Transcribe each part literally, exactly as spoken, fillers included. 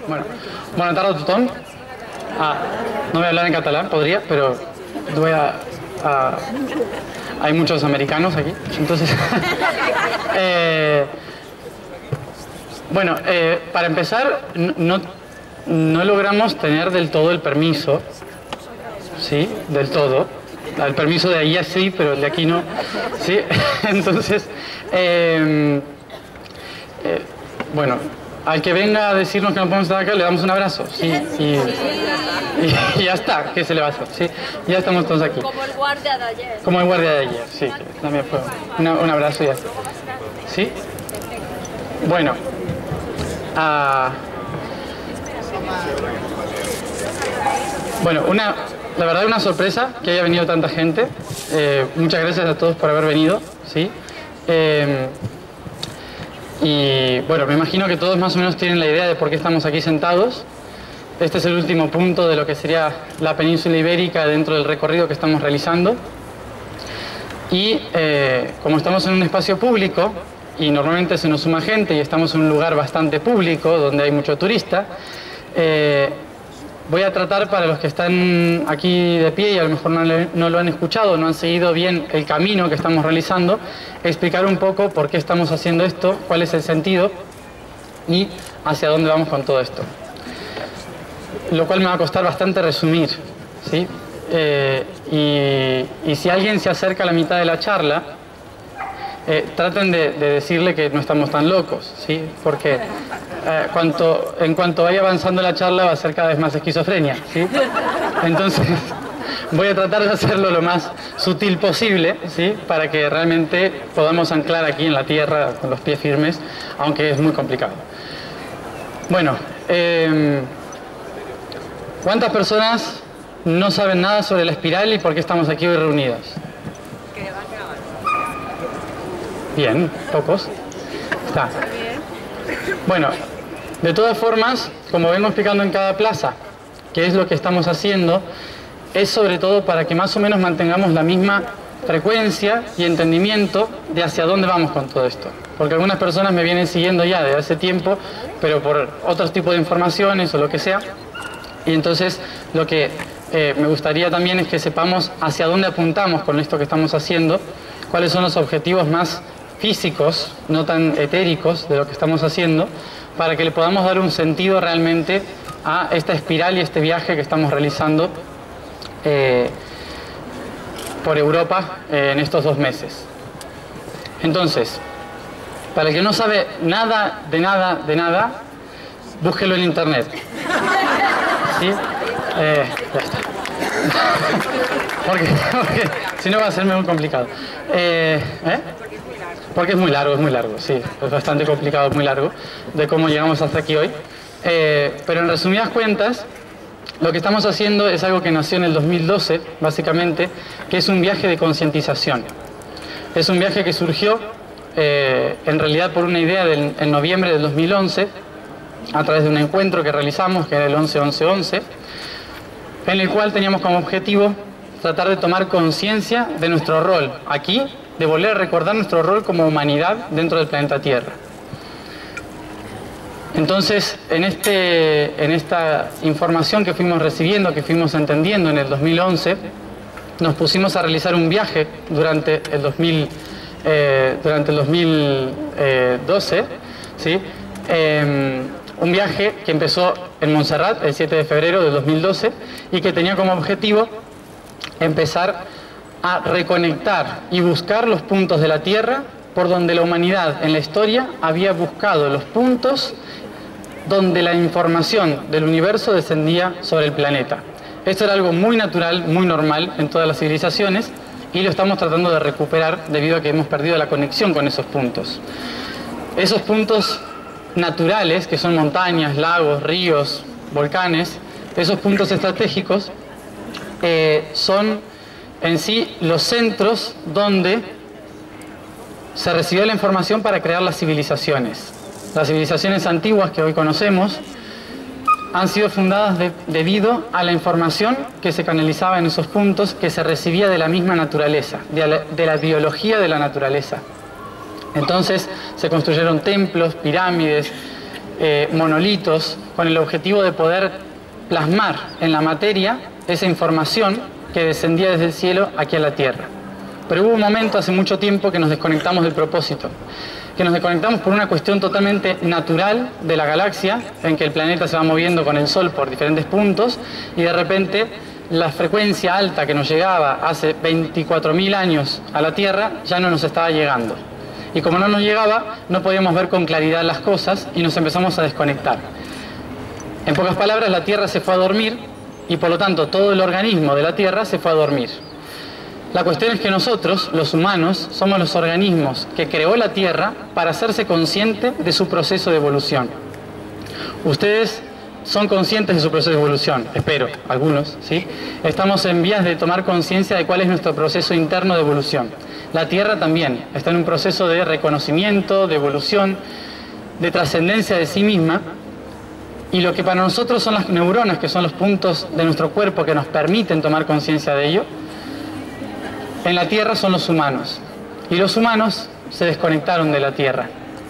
Bueno, bona tarda a tothom. Ah, no voy a hablar en catalán, podría, pero voy a... a hay muchos americanos aquí, entonces... eh, bueno, eh, para empezar, no, no logramos tener del todo el permiso, ¿sí? Del todo. El permiso de ahí sí, pero el de aquí no, ¿sí? Entonces, eh, eh, bueno... Al que venga a decirnos que no podemos estar acá, le damos un abrazo, sí, y, y, y ya está, ¿qué se le va a hacer? Sí, ya estamos todos aquí. Como el guardia de ayer. Como el guardia de ayer, sí, que también fue una, un abrazo y ya está. ¿Sí? Bueno, uh, bueno, una, la verdad una sorpresa que haya venido tanta gente. Eh, muchas gracias a todos por haber venido, ¿sí? Eh, Y bueno, me imagino que todos más o menos tienen la idea de por qué estamos aquí sentados. Este es el último punto de lo que sería la península ibérica dentro del recorrido que estamos realizando. Y eh, como estamos en un espacio público y normalmente se nos suma gente y estamos en un lugar bastante público donde hay mucho turista, eh, voy a tratar, para los que están aquí de pie y a lo mejor no, le, no lo han escuchado, no han seguido bien el camino que estamos realizando, explicar un poco por qué estamos haciendo esto, cuál es el sentido y hacia dónde vamos con todo esto. Lo cual me va a costar bastante resumir, ¿sí? Eh, y, y si alguien se acerca a la mitad de la charla, eh, traten de, de decirle que no estamos tan locos, ¿sí? Porque eh, cuanto, en cuanto vaya avanzando la charla va a ser cada vez más esquizofrenia, ¿sí? Entonces voy a tratar de hacerlo lo más sutil posible, ¿sí? Para que realmente podamos anclar aquí en la tierra con los pies firmes, aunque es muy complicado. Bueno, eh, ¿cuántas personas no saben nada sobre la espiral y por qué estamos aquí hoy reunidos? Bien, pocos. Está. Bueno, de todas formas, como vengo explicando en cada plaza, qué es lo que estamos haciendo, es sobre todo para que más o menos mantengamos la misma frecuencia y entendimiento de hacia dónde vamos con todo esto. Porque algunas personas me vienen siguiendo ya desde hace tiempo, pero por otros tipos de informaciones o lo que sea. Y entonces lo que eh, me gustaría también es que sepamos hacia dónde apuntamos con esto que estamos haciendo, cuáles son los objetivos más físicos, no tan etéricos de lo que estamos haciendo, para que le podamos dar un sentido realmente a esta espiral y este viaje que estamos realizando eh, por Europa eh, en estos dos meses. Entonces, para el que no sabe nada de nada de nada, búsquelo en internet. ¿Sí? Eh, ya está. porque, porque si no va a ser muy complicado. Eh, ¿eh? Porque es muy largo, es muy largo, sí. Es bastante complicado, muy largo, de cómo llegamos hasta aquí hoy. Eh, pero en resumidas cuentas, lo que estamos haciendo es algo que nació en el dos mil doce, básicamente, que es un viaje de concientización. Es un viaje que surgió, eh, en realidad, por una idea del, en noviembre del dos mil once, a través de un encuentro que realizamos, que era el once once once, en el cual teníamos como objetivo tratar de tomar conciencia de nuestro rol aquí, de volver a recordar nuestro rol como humanidad dentro del planeta Tierra. Entonces, en, este, en esta información que fuimos recibiendo, que fuimos entendiendo en el dos mil once, nos pusimos a realizar un viaje durante el dos mil, eh, durante el dos mil doce, ¿sí? Eh, un viaje que empezó en Montserrat el siete de febrero del dos mil doce y que tenía como objetivo empezar a reconectar y buscar los puntos de la Tierra por donde la humanidad en la historia había buscado los puntos donde la información del universo descendía sobre el planeta. Esto era algo muy natural, muy normal en todas las civilizaciones y lo estamos tratando de recuperar debido a que hemos perdido la conexión con esos puntos. Esos puntos naturales, que son montañas, lagos, ríos, volcanes, esos puntos estratégicos eh, son en sí los centros donde se recibió la información para crear las civilizaciones. Las civilizaciones antiguas que hoy conocemos han sido fundadas de, debido a la información que se canalizaba en esos puntos, que se recibía de la misma naturaleza, de la, de la biología de la naturaleza. Entonces se construyeron templos, pirámides, eh, monolitos, con el objetivo de poder plasmar en la materia esa información que descendía desde el cielo aquí a la Tierra. Pero hubo un momento hace mucho tiempo que nos desconectamos del propósito, que nos desconectamos por una cuestión totalmente natural de la galaxia, en que el planeta se va moviendo con el Sol por diferentes puntos, y de repente la frecuencia alta que nos llegaba hace veinticuatro mil años a la Tierra ya no nos estaba llegando. Y como no nos llegaba, no podíamos ver con claridad las cosas y nos empezamos a desconectar. En pocas palabras, la Tierra se fue a dormir y por lo tanto todo el organismo de la Tierra se fue a dormir. La cuestión es que nosotros, los humanos, somos los organismos que creó la Tierra para hacerse consciente de su proceso de evolución. Ustedes son conscientes de su proceso de evolución, espero, algunos, ¿sí? Estamos en vías de tomar conciencia de cuál es nuestro proceso interno de evolución. La Tierra también está en un proceso de reconocimiento, de evolución, de trascendencia de sí misma, y lo que para nosotros son las neuronas, que son los puntos de nuestro cuerpo que nos permiten tomar conciencia de ello, en la Tierra son los humanos. Y los humanos se desconectaron de la Tierra.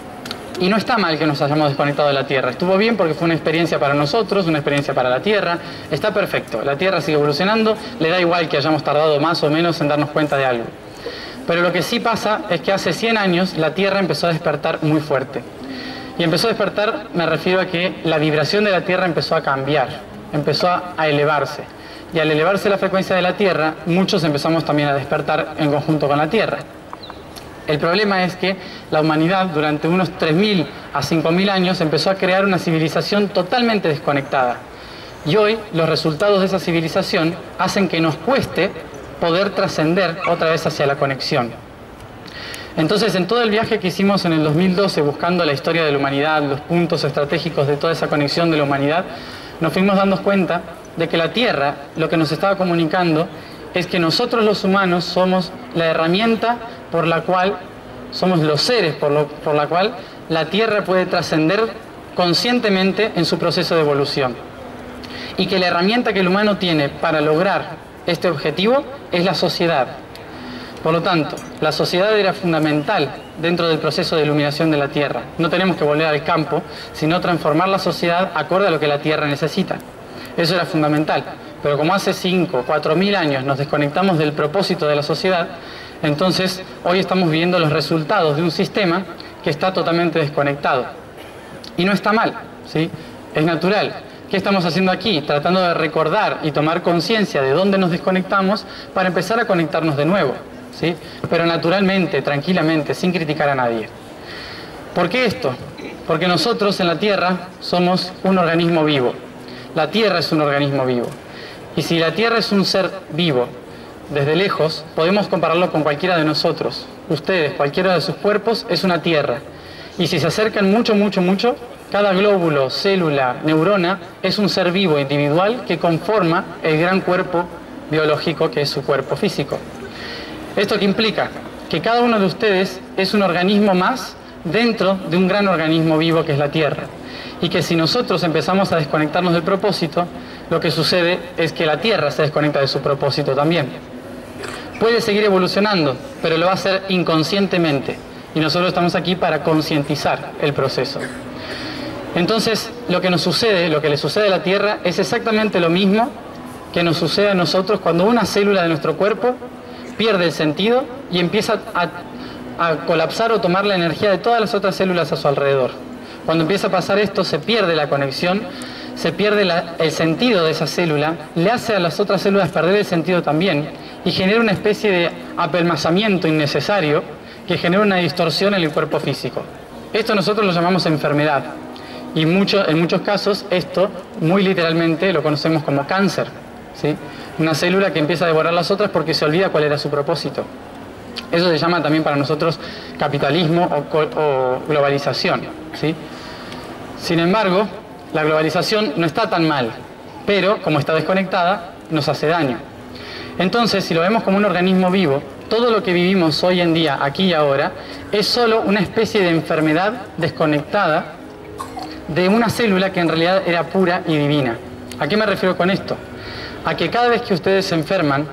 Y no está mal que nos hayamos desconectado de la Tierra. Estuvo bien porque fue una experiencia para nosotros, una experiencia para la Tierra. Está perfecto. La Tierra sigue evolucionando. Le da igual que hayamos tardado más o menos en darnos cuenta de algo. Pero lo que sí pasa es que hace cien años la Tierra empezó a despertar muy fuerte. Y empezó a despertar, me refiero a que la vibración de la Tierra empezó a cambiar. Empezó a, a elevarse. Y al elevarse la frecuencia de la Tierra, muchos empezamos también a despertar en conjunto con la Tierra. El problema es que la humanidad durante unos tres mil a cinco mil años empezó a crear una civilización totalmente desconectada. Y hoy los resultados de esa civilización hacen que nos cueste poder trascender otra vez hacia la conexión. Entonces, en todo el viaje que hicimos en el dos mil doce buscando la historia de la humanidad, los puntos estratégicos de toda esa conexión de la humanidad, nos fuimos dando cuenta de que la Tierra lo que nos estaba comunicando es que nosotros los humanos somos la herramienta por la cual, somos los seres por, lo, por la cual la Tierra puede trascender conscientemente en su proceso de evolución. Y que la herramienta que el humano tiene para lograr este objetivo es la sociedad. Por lo tanto, la sociedad era fundamental dentro del proceso de iluminación de la Tierra. No tenemos que volver al campo, sino transformar la sociedad acorde a lo que la Tierra necesita. Eso era fundamental. Pero como hace cinco, cuatro mil años nos desconectamos del propósito de la sociedad, entonces hoy estamos viendo los resultados de un sistema que está totalmente desconectado. Y no está mal, ¿sí? Es natural. ¿Qué estamos haciendo aquí? Tratando de recordar y tomar conciencia de dónde nos desconectamos para empezar a conectarnos de nuevo, ¿sí? Pero naturalmente, tranquilamente, sin criticar a nadie. ¿Por qué esto? Porque nosotros en la Tierra somos un organismo vivo. La Tierra es un organismo vivo. Y si la Tierra es un ser vivo, desde lejos, podemos compararlo con cualquiera de nosotros. Ustedes, cualquiera de sus cuerpos, es una Tierra. Y si se acercan mucho, mucho, mucho, cada glóbulo, célula, neurona, es un ser vivo, individual, que conforma el gran cuerpo biológico que es su cuerpo físico. ¿Esto qué implica? Que cada uno de ustedes es un organismo más dentro de un gran organismo vivo que es la Tierra. Y que si nosotros empezamos a desconectarnos del propósito, lo que sucede es que la Tierra se desconecta de su propósito también. Puede seguir evolucionando, pero lo va a hacer inconscientemente. Y nosotros estamos aquí para concientizar el proceso. Entonces, lo que nos sucede, lo que le sucede a la Tierra, es exactamente lo mismo que nos sucede a nosotros cuando una célula de nuestro cuerpo pierde el sentido y empieza a, a colapsar o tomar la energía de todas las otras células a su alrededor. Cuando empieza a pasar esto, se pierde la conexión, se pierde la, el sentido de esa célula, le hace a las otras células perder el sentido también y genera una especie de apelmazamiento innecesario que genera una distorsión en el cuerpo físico. Esto nosotros lo llamamos enfermedad y mucho, en muchos casos esto muy literalmente lo conocemos como cáncer, ¿sí? Una célula que empieza a devorar las otras porque se olvida cuál era su propósito. Eso se llama también para nosotros capitalismo o, o globalización, ¿sí? Sin embargo, la globalización no está tan mal, pero como está desconectada, nos hace daño. Entonces, si lo vemos como un organismo vivo, todo lo que vivimos hoy en día, aquí y ahora, es solo una especie de enfermedad desconectada de una célula que en realidad era pura y divina. ¿A qué me refiero con esto? A que cada vez que ustedes se enferman,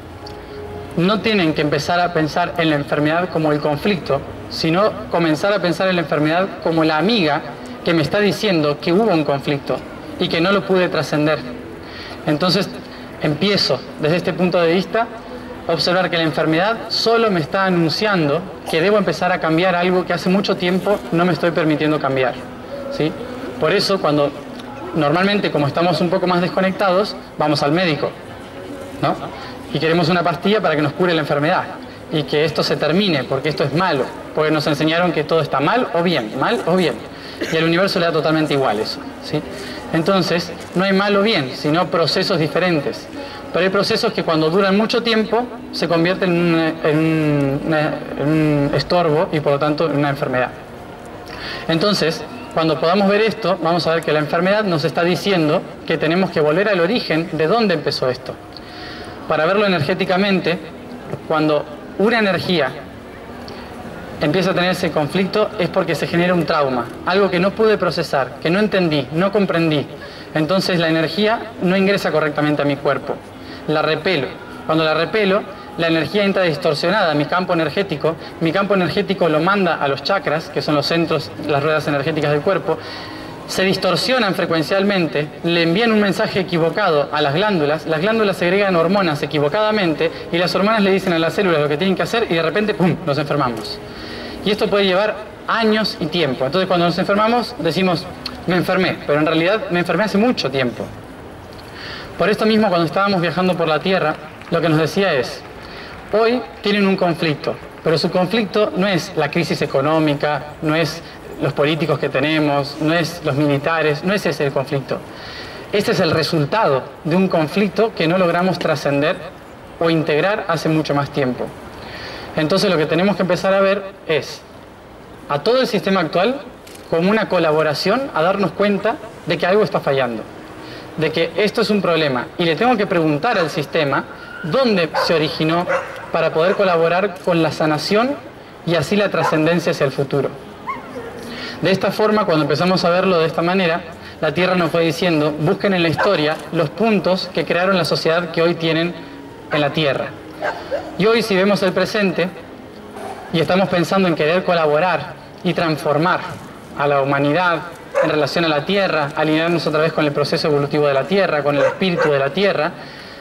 no tienen que empezar a pensar en la enfermedad como el conflicto, sino comenzar a pensar en la enfermedad como la amiga que me está diciendo que hubo un conflicto y que no lo pude trascender. Entonces empiezo desde este punto de vista a observar que la enfermedad solo me está anunciando que debo empezar a cambiar algo que hace mucho tiempo no me estoy permitiendo cambiar, ¿sí? Por eso cuando normalmente, como estamos un poco más desconectados, vamos al médico, ¿no? Y queremos una pastilla para que nos cure la enfermedad y que esto se termine, porque esto es malo, porque nos enseñaron que todo está mal o bien, mal o bien, y al universo le da totalmente igual eso, ¿sí? Entonces no hay mal o bien, sino procesos diferentes, pero hay procesos que cuando duran mucho tiempo se convierten en, una, en, una, en un estorbo y por lo tanto en una enfermedad. Entonces, cuando podamos ver esto, vamos a ver que la enfermedad nos está diciendo que tenemos que volver al origen de dónde empezó esto. Para verlo energéticamente, cuando una energía empieza a tener ese conflicto es porque se genera un trauma, algo que no pude procesar, que no entendí, no comprendí. Entonces la energía no ingresa correctamente a mi cuerpo, la repelo. Cuando la repelo, la energía entra distorsionada a mi campo energético, mi campo energético lo manda a los chakras, que son los centros, las ruedas energéticas del cuerpo, se distorsionan frecuencialmente, le envían un mensaje equivocado a las glándulas, las glándulas segregan hormonas equivocadamente y las hormonas le dicen a las células lo que tienen que hacer y de repente, ¡pum!, nos enfermamos. Y esto puede llevar años y tiempo. Entonces cuando nos enfermamos decimos, me enfermé, pero en realidad me enfermé hace mucho tiempo. Por esto mismo, cuando estábamos viajando por la Tierra, lo que nos decía es, hoy tienen un conflicto, pero su conflicto no es la crisis económica, no es los políticos que tenemos, no es los militares, no es ese el conflicto. Este es el resultado de un conflicto que no logramos trascender o integrar hace mucho más tiempo. Entonces lo que tenemos que empezar a ver es a todo el sistema actual como una colaboración a darnos cuenta de que algo está fallando, de que esto es un problema y le tengo que preguntar al sistema dónde se originó para poder colaborar con la sanación y así la trascendencia hacia el futuro. De esta forma, cuando empezamos a verlo de esta manera, la Tierra nos fue diciendo, busquen en la historia los puntos que crearon la sociedad que hoy tienen en la Tierra. Y hoy, si vemos el presente y estamos pensando en querer colaborar y transformar a la humanidad en relación a la Tierra, alinearnos otra vez con el proceso evolutivo de la Tierra, con el espíritu de la Tierra,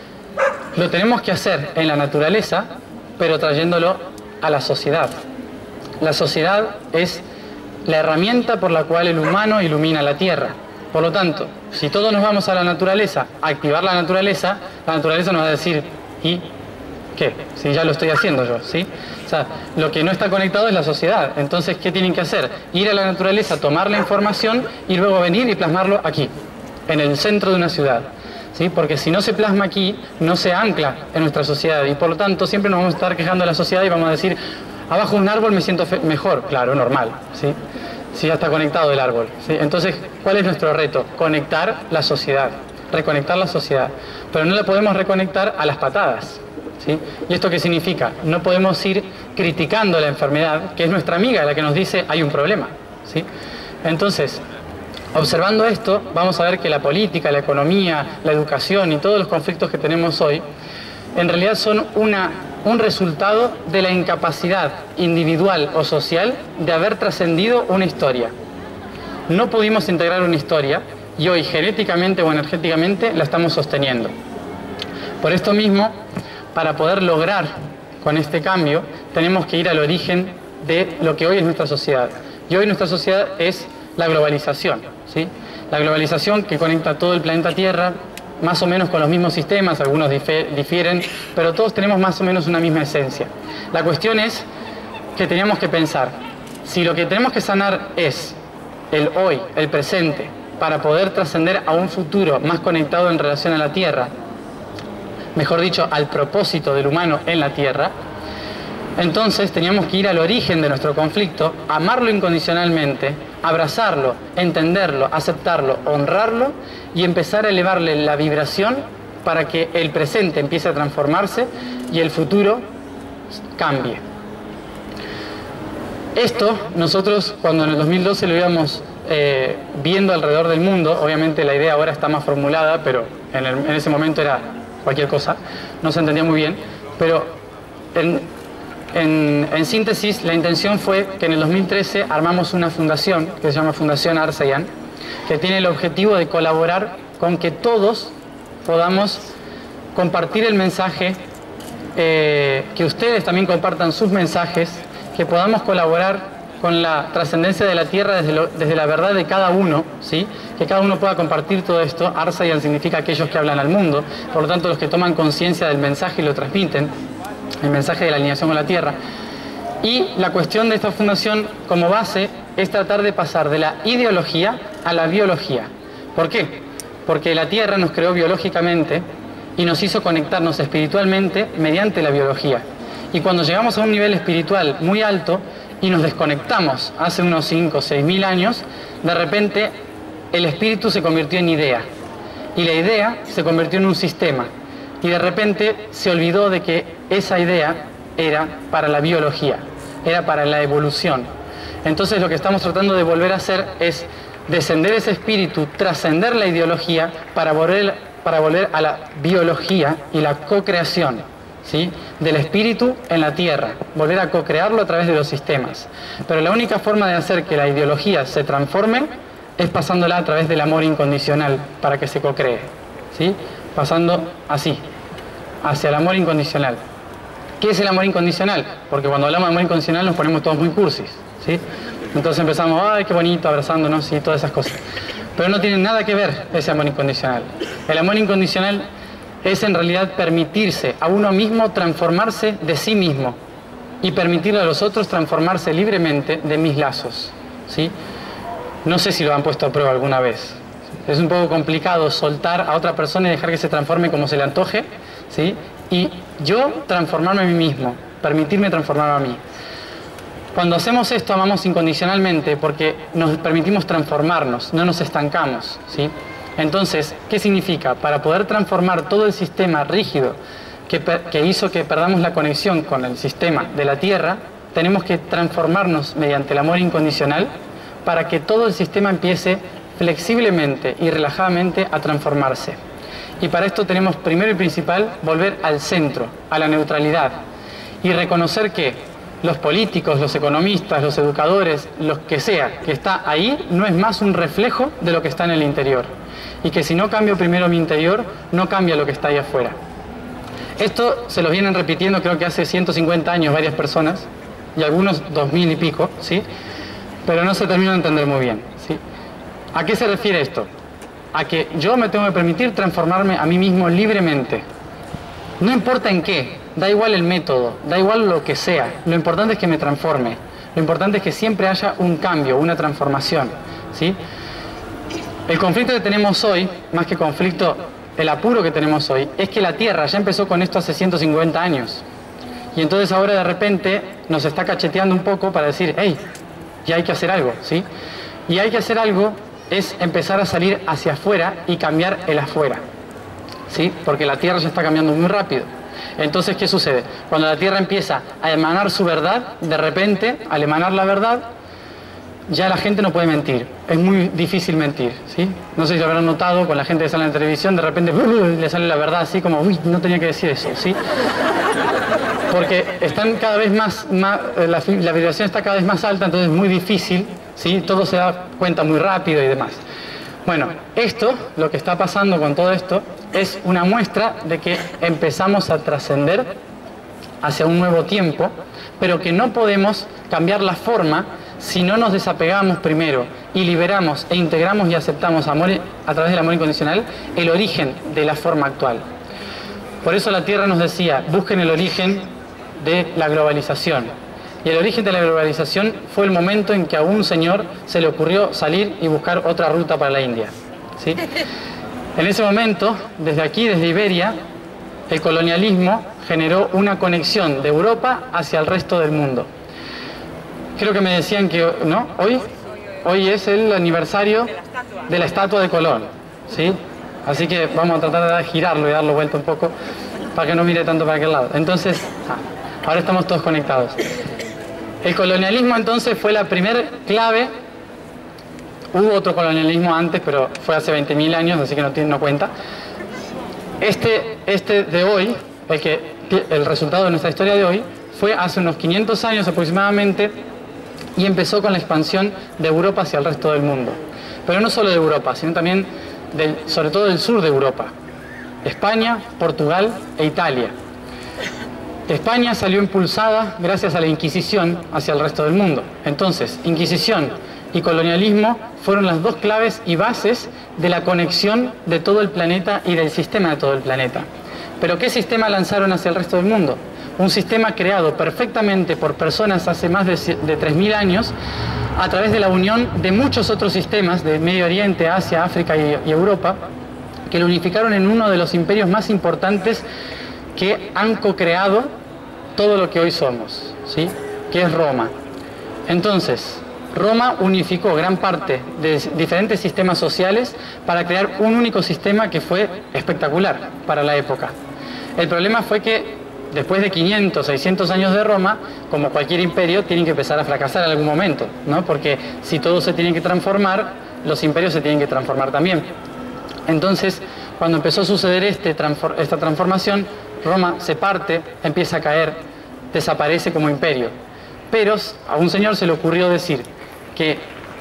lo tenemos que hacer en la naturaleza, pero trayéndolo a la sociedad. La sociedad es la herramienta por la cual el humano ilumina la Tierra. Por lo tanto, si todos nos vamos a la naturaleza, a activar la naturaleza, la naturaleza nos va a decir, ¿y qué? Si ya lo estoy haciendo yo, ¿sí? O sea, lo que no está conectado es la sociedad. Entonces, ¿qué tienen que hacer? Ir a la naturaleza, tomar la información y luego venir y plasmarlo aquí, en el centro de una ciudad, ¿sí? Porque si no se plasma aquí, no se ancla en nuestra sociedad y por lo tanto siempre nos vamos a estar quejando de la sociedad y vamos a decir, abajo de un árbol me siento mejor. Claro, normal, ¿sí? Si ya está conectado el árbol, ¿sí? Entonces, ¿cuál es nuestro reto? Conectar la sociedad, reconectar la sociedad. Pero no la podemos reconectar a las patadas, ¿sí? ¿Y esto qué significa? No podemos ir criticando la enfermedad, que es nuestra amiga la que nos dice hay un problema, ¿sí? Entonces, observando esto, vamos a ver que la política, la economía, la educación y todos los conflictos que tenemos hoy, en realidad son una, un resultado de la incapacidad individual o social de haber trascendido una historia. No pudimos integrar una historia y hoy genéticamente o energéticamente la estamos sosteniendo. Por esto mismo, para poder lograr con este cambio, tenemos que ir al origen de lo que hoy es nuestra sociedad. Y hoy nuestra sociedad es la globalización, ¿sí? La globalización que conecta todo el planeta Tierra, más o menos con los mismos sistemas, algunos difieren, pero todos tenemos más o menos una misma esencia. La cuestión es que teníamos que pensar, si lo que tenemos que sanar es el hoy, el presente, para poder trascender a un futuro más conectado en relación a la Tierra, mejor dicho, al propósito del humano en la Tierra, entonces teníamos que ir al origen de nuestro conflicto, amarlo incondicionalmente, abrazarlo, entenderlo, aceptarlo, honrarlo y empezar a elevarle la vibración para que el presente empiece a transformarse y el futuro cambie. Esto nosotros cuando en el dos mil doce lo íbamos eh, viendo alrededor del mundo, obviamente la idea ahora está más formulada, pero en, el, en ese momento era cualquier cosa, no se entendía muy bien, pero en, En, en síntesis, la intención fue que en el dos mil trece armamos una fundación que se llama Fundación Arsayan, que tiene el objetivo de colaborar con que todos podamos compartir el mensaje, eh, que ustedes también compartan sus mensajes, que podamos colaborar con la trascendencia de la Tierra desde, lo, desde la verdad de cada uno, ¿sí? Que cada uno pueda compartir todo esto. Arsayan significa aquellos que hablan al mundo, por lo tanto los que toman conciencia del mensaje y lo transmiten, el mensaje de la alineación con la Tierra. Y la cuestión de esta fundación como base es tratar de pasar de la ideología a la biología. ¿Por qué? Porque la Tierra nos creó biológicamente y nos hizo conectarnos espiritualmente mediante la biología. Y cuando llegamos a un nivel espiritual muy alto y nos desconectamos hace unos cinco o seis mil años, de repente el espíritu se convirtió en idea. Y la idea se convirtió en un sistema. Y de repente se olvidó de que esa idea era para la biología, era para la evolución. Entonces lo que estamos tratando de volver a hacer es descender ese espíritu, trascender la ideología para volver, para volver a la biología y la co-creación, ¿sí? Del espíritu en la Tierra, volver a co-crearlo a través de los sistemas. Pero la única forma de hacer que la ideología se transforme es pasándola a través del amor incondicional para que se co-cree, ¿sí? Pasando así, hacia el amor incondicional. ¿Qué es el amor incondicional? Porque cuando hablamos de amor incondicional nos ponemos todos muy cursis, ¿sí? Entonces empezamos, ay, qué bonito, abrazándonos y todas esas cosas. Pero no tiene nada que ver ese amor incondicional. El amor incondicional es en realidad permitirse a uno mismo transformarse de sí mismo y permitirle a los otros transformarse libremente de mis lazos, ¿sí? No sé si lo han puesto a prueba alguna vez. Es un poco complicado soltar a otra persona y dejar que se transforme como se le antoje, ¿sí? Y yo transformarme a mí mismo, permitirme transformarme a mí. Cuando hacemos esto, amamos incondicionalmente porque nos permitimos transformarnos, no nos estancamos, ¿sí? Entonces, ¿qué significa? Para poder transformar todo el sistema rígido que, que hizo que perdamos la conexión con el sistema de la Tierra, tenemos que transformarnos mediante el amor incondicional para que todo el sistema empiece flexiblemente y relajadamente a transformarse. Y para esto tenemos primero y principal volver al centro, a la neutralidad, y reconocer que los políticos, los economistas, los educadores, los que sea que está ahí, no es más un reflejo de lo que está en el interior. Y que si no cambio primero mi interior, no cambia lo que está ahí afuera. Esto se lo vienen repitiendo creo que hace ciento cincuenta años varias personas, y algunos dos mil y pico, ¿sí? Pero no se termina de entender muy bien, ¿sí? ¿A qué se refiere esto? A que yo me tengo que permitir transformarme a mí mismo libremente. No importa en qué, da igual el método, da igual lo que sea, lo importante es que me transforme. Lo importante es que siempre haya un cambio, una transformación, ¿sí? El conflicto que tenemos hoy, más que conflicto, el apuro que tenemos hoy, es que la Tierra ya empezó con esto hace ciento cincuenta años. Y entonces ahora de repente nos está cacheteando un poco para decir, hey, ya hay que hacer algo, ¿sí? Y hay que hacer algo es empezar a salir hacia afuera y cambiar el afuera, ¿sí? Porque la Tierra ya está cambiando muy rápido. Entonces, ¿qué sucede? Cuando la Tierra empieza a emanar su verdad, de repente, al emanar la verdad, ya la gente no puede mentir. Es muy difícil mentir, ¿sí? No sé si lo habrán notado con la gente que sale en la televisión, de repente le sale la verdad así como, uy, no tenía que decir eso, ¿sí? Porque están cada vez más, más la, la vibración está cada vez más alta, entonces es muy difícil, ¿sí? Todo se da cuenta muy rápido y demás. Bueno, esto, lo que está pasando con todo esto, es una muestra de que empezamos a trascender hacia un nuevo tiempo, pero que no podemos cambiar la forma si no nos desapegamos primero y liberamos e integramos y aceptamos amor, a través del amor incondicional, el origen de la forma actual. Por eso la Tierra nos decía, busquen el origen de la globalización. Y el origen de la globalización fue el momento en que a un señor se le ocurrió salir y buscar otra ruta para la India, ¿sí? En ese momento, desde aquí, desde Iberia, el colonialismo generó una conexión de Europa hacia el resto del mundo. Creo que me decían que, ¿no? Hoy, hoy es el aniversario de la estatua de Colón, ¿sí? Así que vamos a tratar de girarlo y darlo vuelta un poco para que no mire tanto para aquel lado. Entonces, ah, ahora estamos todos conectados. El colonialismo entonces fue la primera clave. Hubo otro colonialismo antes, pero fue hace veinte mil años, así que no, tiene, no cuenta. Este, este de hoy, el, que, el resultado de nuestra historia de hoy, fue hace unos quinientos años aproximadamente y empezó con la expansión de Europa hacia el resto del mundo. Pero no solo de Europa, sino también, del, sobre todo del sur de Europa. España, Portugal e Italia. España salió impulsada gracias a la Inquisición hacia el resto del mundo. Entonces, Inquisición y colonialismo fueron las dos claves y bases de la conexión de todo el planeta y del sistema de todo el planeta. ¿Pero qué sistema lanzaron hacia el resto del mundo? Un sistema creado perfectamente por personas hace más de, de tres mil años a través de la unión de muchos otros sistemas de Medio Oriente, Asia, África y, y Europa, que lo unificaron en uno de los imperios más importantes que han co-creado todo lo que hoy somos, ¿sí? Que es Roma. Entonces, Roma unificó gran parte de diferentes sistemas sociales para crear un único sistema que fue espectacular para la época. El problema fue que después de quinientos, seiscientos años de Roma, como cualquier imperio, tienen que empezar a fracasar en algún momento, ¿no? Porque si todo se tiene que transformar, los imperios se tienen que transformar también. Entonces, cuando empezó a suceder este, esta transformación, Roma se parte, empieza a caer, desaparece como imperio. Pero a un señor se le ocurrió decir que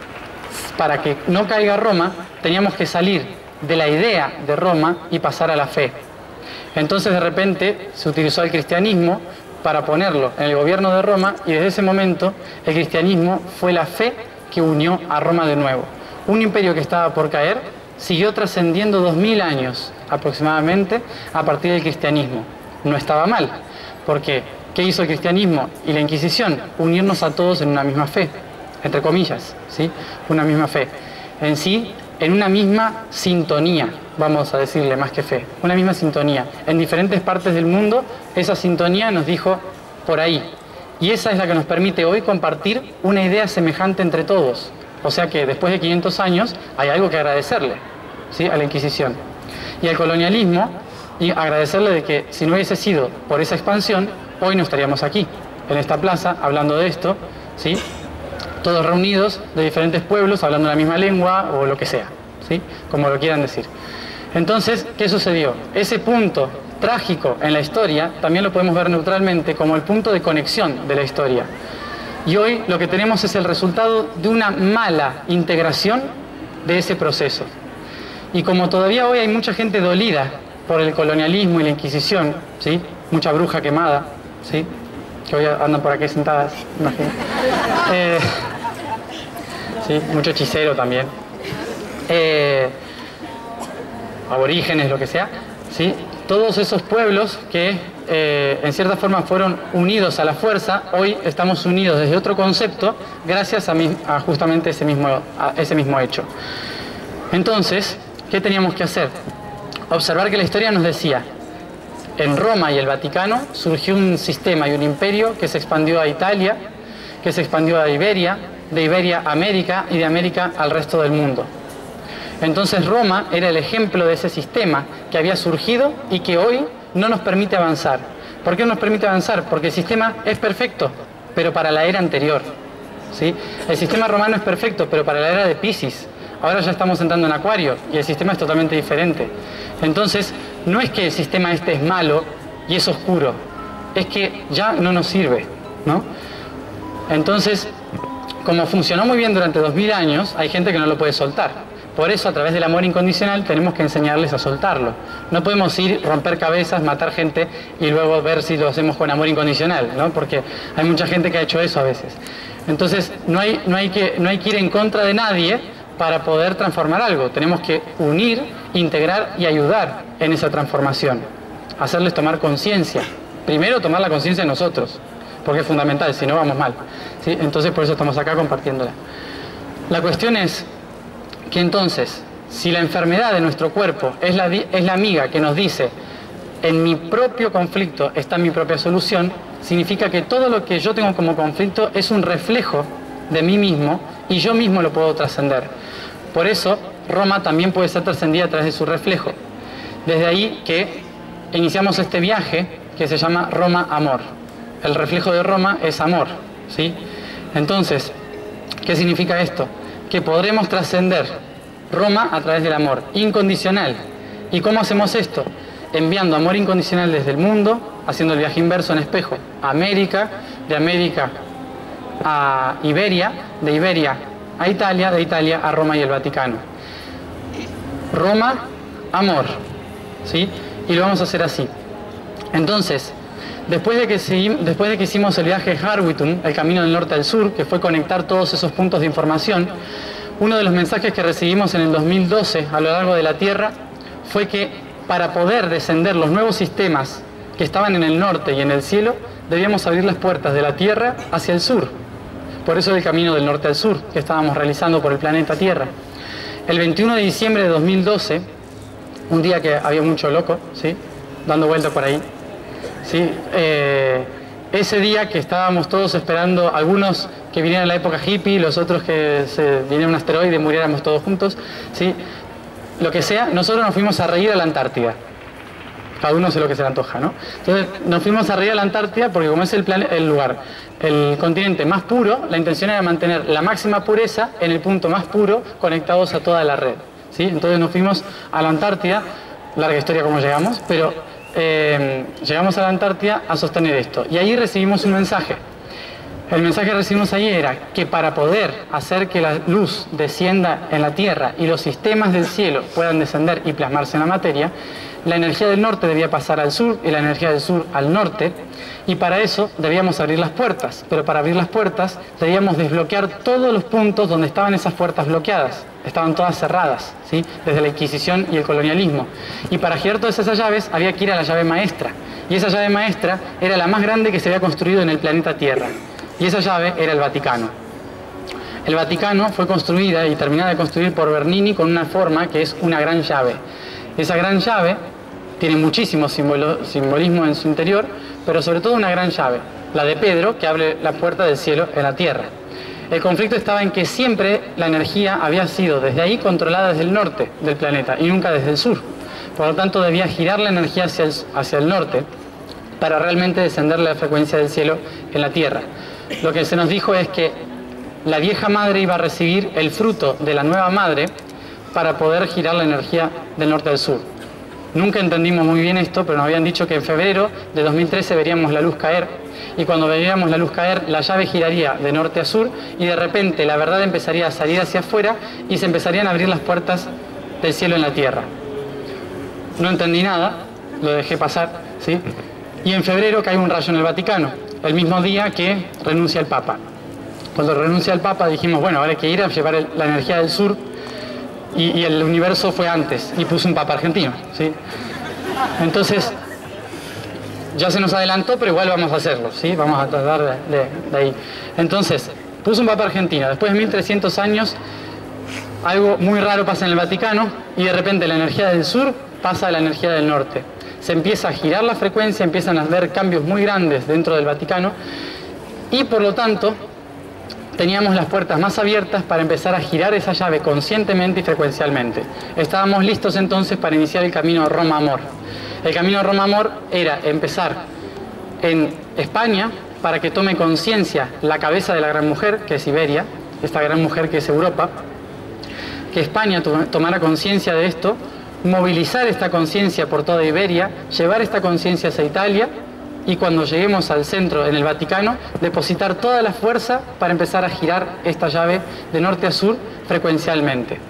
para que no caiga Roma, teníamos que salir de la idea de Roma y pasar a la fe. Entonces de repente se utilizó el cristianismo para ponerlo en el gobierno de Roma y desde ese momento el cristianismo fue la fe que unió a Roma de nuevo. Un imperio que estaba por caer siguió trascendiendo dos mil años aproximadamente a partir del cristianismo. No estaba mal, porque ¿qué hizo el cristianismo y la Inquisición? Unirnos a todos en una misma fe, entre comillas, ¿sí? Una misma fe. En sí, en una misma sintonía, vamos a decirle más que fe, una misma sintonía. En diferentes partes del mundo, esa sintonía nos dijo por ahí. Y esa es la que nos permite hoy compartir una idea semejante entre todos. O sea que después de quinientos años hay algo que agradecerle, ¿sí? A la Inquisición. Y al colonialismo, y agradecerle de que si no hubiese sido por esa expansión, hoy no estaríamos aquí, en esta plaza, hablando de esto, ¿sí? Todos reunidos de diferentes pueblos, hablando la misma lengua o lo que sea, ¿sí? Como lo quieran decir. Entonces, ¿qué sucedió? Ese punto trágico en la historia también lo podemos ver neutralmente como el punto de conexión de la historia. Y hoy lo que tenemos es el resultado de una mala integración de ese proceso. Y como todavía hoy hay mucha gente dolida por el colonialismo y la Inquisición, ¿sí? Mucha bruja quemada, ¿sí? Que hoy andan por aquí sentadas, imagino. Eh, sí, mucho hechicero también. Eh, aborígenes, lo que sea, ¿sí? Todos esos pueblos que eh, en cierta forma fueron unidos a la fuerza, hoy estamos unidos desde otro concepto gracias a, mi, a justamente ese mismo, a ese mismo hecho. Entonces, ¿qué teníamos que hacer? Observar que la historia nos decía, en Roma y el Vaticano surgió un sistema y un imperio que se expandió a Italia, que se expandió a Iberia, de Iberia a América y de América al resto del mundo. Entonces Roma era el ejemplo de ese sistema que había surgido y que hoy no nos permite avanzar. ¿Por qué no nos permite avanzar? Porque el sistema es perfecto, pero para la era anterior, ¿sí? El sistema romano es perfecto, pero para la era de Piscis. Ahora ya estamos entrando en Acuario y el sistema es totalmente diferente. Entonces, no es que el sistema este es malo y es oscuro, es que ya no nos sirve, ¿no? Entonces, como funcionó muy bien durante dos mil años, hay gente que no lo puede soltar. Por eso, a través del amor incondicional, tenemos que enseñarles a soltarlo. No podemos ir, romper cabezas, matar gente y luego ver si lo hacemos con amor incondicional, ¿no? Porque hay mucha gente que ha hecho eso a veces. Entonces, no hay, no hay que, no hay que ir en contra de nadie para poder transformar algo. Tenemos que unir, integrar y ayudar en esa transformación. Hacerles tomar conciencia. Primero, tomar la conciencia de nosotros, porque es fundamental, si no vamos mal, ¿sí? Entonces, por eso estamos acá compartiéndola. La cuestión es que entonces, si la enfermedad de nuestro cuerpo es la, es la amiga que nos dice en mi propio conflicto está mi propia solución, significa que todo lo que yo tengo como conflicto es un reflejo de mí mismo y yo mismo lo puedo trascender. Por eso, Roma también puede ser trascendida a través de su reflejo. Desde ahí que iniciamos este viaje que se llama Roma Amor. El reflejo de Roma es amor, ¿sí? Entonces, ¿qué significa esto? Que podremos trascender Roma a través del amor incondicional. ¿Y cómo hacemos esto? enviando amor incondicional desde el mundo, haciendo el viaje inverso en espejo a América, de América a Iberia, de Iberia a Italia, de Italia a Roma y el Vaticano. Roma, amor, ¿sí? Y lo vamos a hacer así. Entonces, después de que, seguimos, después de que hicimos el viaje de Harwitum, el camino del norte al sur, que fue conectar todos esos puntos de información, uno de los mensajes que recibimos en el dos mil doce a lo largo de la Tierra fue que para poder descender los nuevos sistemas que estaban en el norte y en el cielo, debíamos abrir las puertas de la Tierra hacia el sur. Por eso el camino del norte al sur que estábamos realizando por el planeta Tierra. El veintiuno de diciembre de dos mil doce, un día que había mucho loco, ¿sí?, dando vueltas por ahí, ¿sí?, eh, ese día que estábamos todos esperando, algunos que vinieran en la época hippie, los otros que se viniera un asteroide y muriéramos todos juntos, ¿sí?, lo que sea, nosotros nos fuimos a reír a la Antártida. Cada uno hace lo que se le antoja, ¿no? Entonces nos fuimos a reír a la Antártida porque como es el, plan, el lugar, el continente más puro, la intención era mantener la máxima pureza en el punto más puro conectados a toda la red, ¿sí? Entonces nos fuimos a la Antártida, larga historia cómo llegamos, pero eh, llegamos a la Antártida a sostener esto. Y ahí recibimos un mensaje. El mensaje que recibimos ahí era que para poder hacer que la luz descienda en la Tierra y los sistemas del cielo puedan descender y plasmarse en la materia, la energía del norte debía pasar al sur y la energía del sur al norte, y para eso debíamos abrir las puertas, pero para abrir las puertas debíamos desbloquear todos los puntos donde estaban esas puertas bloqueadas, estaban todas cerradas, ¿sí?, desde la Inquisición y el colonialismo, y para girar todas esas llaves había que ir a la llave maestra, y esa llave maestra era la más grande que se había construido en el planeta Tierra, y esa llave era el Vaticano. El Vaticano fue construida y terminada de construir por Bernini con una forma que es una gran llave. Esa gran llave tiene muchísimo simbolo, simbolismo en su interior, pero sobre todo una gran llave, la de Pedro, que abre la puerta del cielo en la tierra. El conflicto estaba en que siempre la energía había sido desde ahí controlada desde el norte del planeta y nunca desde el sur. Por lo tanto, debía girar la energía hacia el, hacia el norte para realmente descender la frecuencia del cielo en la tierra. Lo que se nos dijo es que la vieja madre iba a recibir el fruto de la nueva madre para poder girar la energía del norte al sur. Nunca entendimos muy bien esto, pero nos habían dicho que en febrero de dos mil trece veríamos la luz caer, y cuando veríamos la luz caer, la llave giraría de norte a sur, y de repente la verdad empezaría a salir hacia afuera, y se empezarían a abrir las puertas del cielo en la tierra. No entendí nada, lo dejé pasar, ¿sí? Y en febrero cae un rayo en el Vaticano, el mismo día que renuncia el Papa. Cuando renuncia el Papa dijimos, bueno, ahora hay que ir a llevar el, la energía del sur, y, y el universo fue antes, y puso un Papa argentino, ¿sí? Entonces, ya se nos adelantó, pero igual vamos a hacerlo, ¿sí? Vamos a tratar de, de, de ahí. Entonces, puso un Papa argentino. Después de mil trescientos años, algo muy raro pasa en el Vaticano, y de repente la energía del sur pasa a la energía del norte. Se empieza a girar la frecuencia, empiezan a haber cambios muy grandes dentro del Vaticano, y por lo tanto teníamos las puertas más abiertas para empezar a girar esa llave conscientemente y frecuencialmente. Estábamos listos entonces para iniciar el camino Roma-Amor. El camino Roma-Amor era empezar en España para que tome conciencia la cabeza de la gran mujer, que es Iberia, esta gran mujer que es Europa, que España tomara conciencia de esto, movilizar esta conciencia por toda Iberia, llevar esta conciencia hacia Italia, y cuando lleguemos al centro, en el Vaticano, depositar toda la fuerza para empezar a girar esta llave de norte a sur frecuencialmente.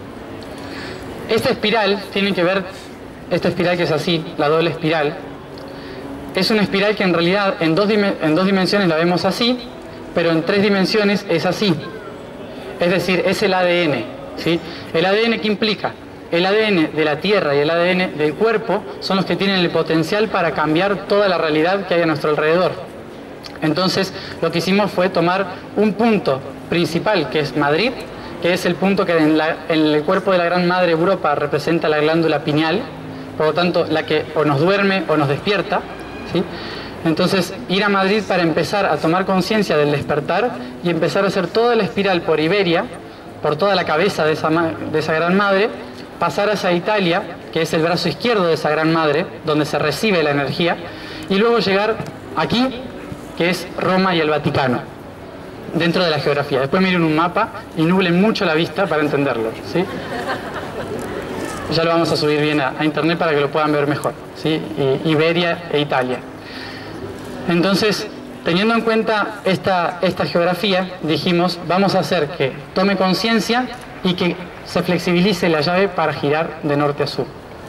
Esta espiral tiene que ver, esta espiral que es así, la doble espiral, es una espiral que en realidad en dos, en dos dimensiones la vemos así, pero en tres dimensiones es así. Es decir, es el A D N, ¿sí? ¿El A D N qué implica? El A D N de la Tierra y el A D N del cuerpo son los que tienen el potencial para cambiar toda la realidad que hay a nuestro alrededor. Entonces, lo que hicimos fue tomar un punto principal, que es Madrid, que es el punto que en, la, en el cuerpo de la Gran Madre Europa representa la glándula pineal, por lo tanto, la que o nos duerme o nos despierta, ¿sí? Entonces, ir a Madrid para empezar a tomar conciencia del despertar y empezar a hacer toda la espiral por Iberia, por toda la cabeza de esa, de esa Gran Madre, pasar hacia Italia, que es el brazo izquierdo de esa Gran Madre, donde se recibe la energía, y luego llegar aquí, que es Roma y el Vaticano, dentro de la geografía. Después miren un mapa y nublen mucho la vista para entenderlo, ¿sí? ya lo vamos a subir bien a, a internet para que lo puedan ver mejor, ¿sí? Y, Iberia e Italia. Entonces, teniendo en cuenta esta, esta geografía, dijimos, vamos a hacer que tome conciencia y que se flexibilice la llave para girar de norte a sur.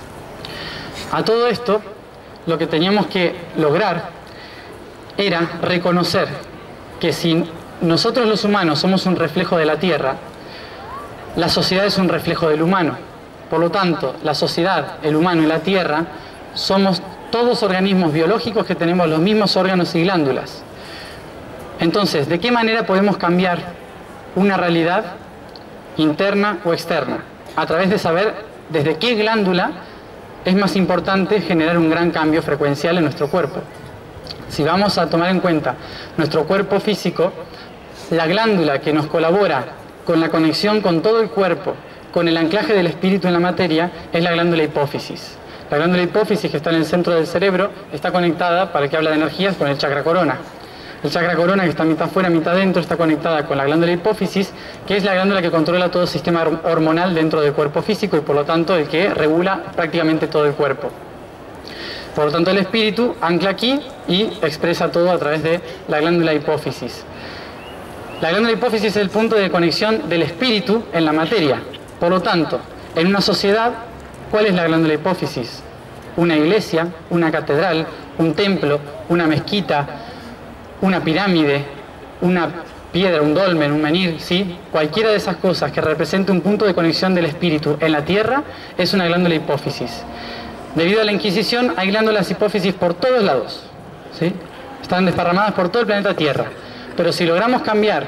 A todo esto, lo que teníamos que lograr era reconocer que si nosotros los humanos somos un reflejo de la Tierra, la sociedad es un reflejo del humano. Por lo tanto, la sociedad, el humano y la Tierra somos todos organismos biológicos que tenemos los mismos órganos y glándulas. Entonces, ¿de qué manera podemos cambiar una realidad interna o externa? A través de saber desde qué glándula es más importante generar un gran cambio frecuencial en nuestro cuerpo. Si vamos a tomar en cuenta nuestro cuerpo físico, la glándula que nos colabora con la conexión con todo el cuerpo, con el anclaje del espíritu en la materia, es la glándula hipófisis. La glándula hipófisis, que está en el centro del cerebro, está conectada, para el que habla de energías, con el chakra corona. El chakra corona, que está mitad fuera, mitad dentro, está conectada con la glándula hipófisis, que es la glándula que controla todo el sistema hormonal dentro del cuerpo físico y por lo tanto el que regula prácticamente todo el cuerpo. Por lo tanto, el espíritu ancla aquí y expresa todo a través de la glándula hipófisis. La glándula hipófisis es el punto de conexión del espíritu en la materia. Por lo tanto, en una sociedad, ¿cuál es la glándula hipófisis? Una iglesia, una catedral, un templo, una mezquita, una pirámide, una piedra, un dolmen, un menhir, ¿sí? Cualquiera de esas cosas que represente un punto de conexión del espíritu en la tierra es una glándula hipófisis. Debido a la Inquisición hay glándulas hipófisis por todos lados, ¿sí? Están desparramadas por todo el planeta Tierra. Pero si logramos cambiar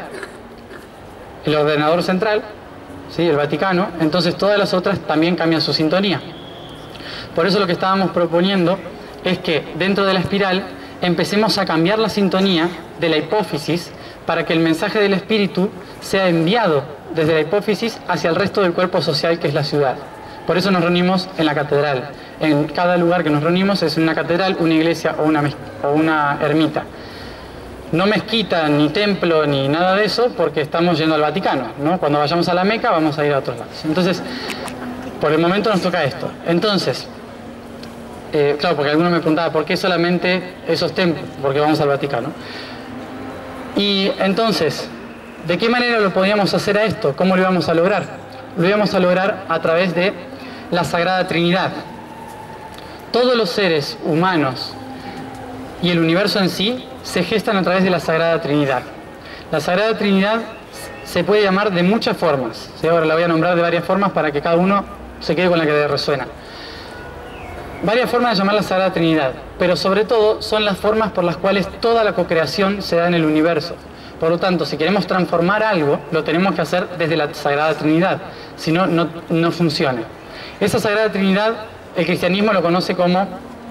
el ordenador central, ¿sí? El Vaticano, entonces todas las otras también cambian su sintonía. Por eso lo que estábamos proponiendo es que dentro de la espiral empecemos a cambiar la sintonía de la hipófisis para que el mensaje del espíritu sea enviado desde la hipófisis hacia el resto del cuerpo social que es la ciudad. Por eso nos reunimos en la catedral. En cada lugar que nos reunimos es una catedral, una iglesia o una, o una ermita. No mezquita, ni templo, ni nada de eso, porque estamos yendo al Vaticano, ¿no? Cuando vayamos a la Meca vamos a ir a otros lados. Entonces, por el momento nos toca esto. Entonces, eh, claro, porque alguno me preguntaba, ¿por qué solamente esos templos? Porque vamos al Vaticano. Y entonces, ¿de qué manera lo podíamos hacer a esto? ¿Cómo lo íbamos a lograr? Lo íbamos a lograr a través de la Sagrada Trinidad. Todos los seres humanos y el universo en sí se gestan a través de la Sagrada Trinidad. La Sagrada Trinidad se puede llamar de muchas formas, ¿sí? Ahora la voy a nombrar de varias formas para que cada uno se quede con la que le resuena. Varias formas de llamar la Sagrada Trinidad, pero sobre todo son las formas por las cuales toda la cocreación se da en el universo. Por lo tanto, si queremos transformar algo, lo tenemos que hacer desde la Sagrada Trinidad, si no, no, no funciona. Esa Sagrada Trinidad, el cristianismo lo conoce como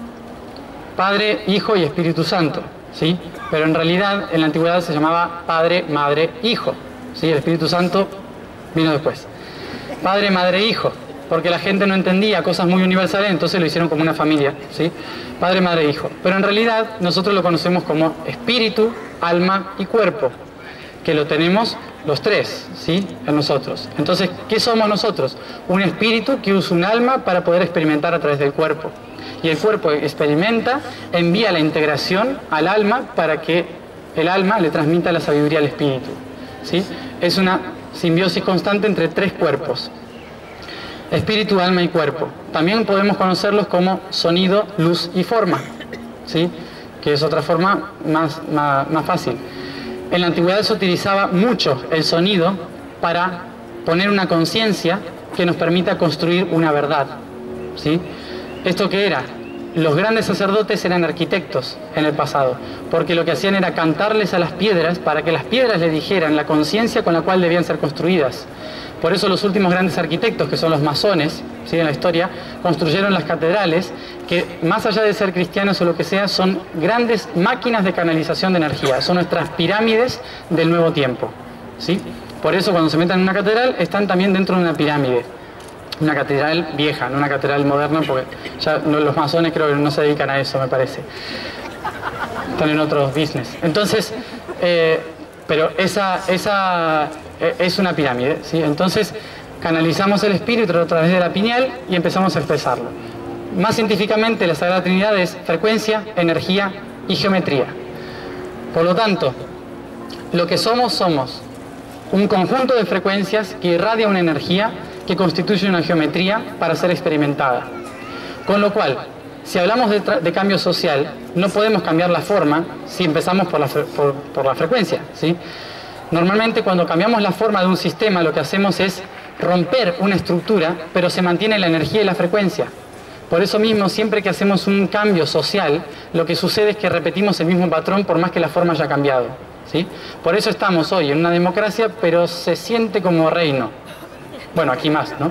Padre, Hijo y Espíritu Santo, ¿sí? Pero en realidad en la antigüedad se llamaba Padre, Madre, Hijo, ¿sí? El Espíritu Santo vino después. Padre, Madre, Hijo, porque la gente no entendía cosas muy universales, entonces lo hicieron como una familia, ¿sí? Padre, Madre, Hijo. Pero en realidad nosotros lo conocemos como espíritu, alma y cuerpo, que lo tenemos los tres, ¿sí? En nosotros. Entonces, ¿qué somos nosotros? Un espíritu que usa un alma para poder experimentar a través del cuerpo. Y el cuerpo experimenta, envía la integración al alma para que el alma le transmita la sabiduría al espíritu, ¿sí? Es una simbiosis constante entre tres cuerpos: espíritu, alma y cuerpo. También podemos conocerlos como sonido, luz y forma, ¿sí? Que es otra forma más, más, más fácil. En la antigüedad se utilizaba mucho el sonido para poner una conciencia que nos permita construir una verdad, ¿sí? ¿Esto qué era? Los grandes sacerdotes eran arquitectos en el pasado, porque lo que hacían era cantarles a las piedras para que las piedras les dijeran la conciencia con la cual debían ser construidas. Por eso los últimos grandes arquitectos, que son los masones, ¿sí? En la historia, construyeron las catedrales, que más allá de ser cristianos o lo que sea, son grandes máquinas de canalización de energía. Son nuestras pirámides del nuevo tiempo, ¿sí? Por eso cuando se meten en una catedral, están también dentro de una pirámide. Una catedral vieja, no una catedral moderna, porque ya no, los masones creo que no se dedican a eso, me parece. Están en otros business. Entonces, eh, pero esa, esa eh, es una pirámide, ¿sí? Entonces, canalizamos el espíritu a través de la pineal y empezamos a expresarlo. Más científicamente, la Sagrada Trinidad es frecuencia, energía y geometría. Por lo tanto, lo que somos, somos un conjunto de frecuencias que irradia una energía que constituye una geometría para ser experimentada. Con lo cual, si hablamos de, de cambio social, no podemos cambiar la forma si empezamos por la, por, por la frecuencia, ¿sí? Normalmente, cuando cambiamos la forma de un sistema, lo que hacemos es romper una estructura, pero se mantiene la energía y la frecuencia. Por eso mismo, siempre que hacemos un cambio social, lo que sucede es que repetimos el mismo patrón por más que la forma haya cambiado, ¿sí? Por eso estamos hoy en una democracia, pero se siente como reino. Bueno, aquí más, ¿no?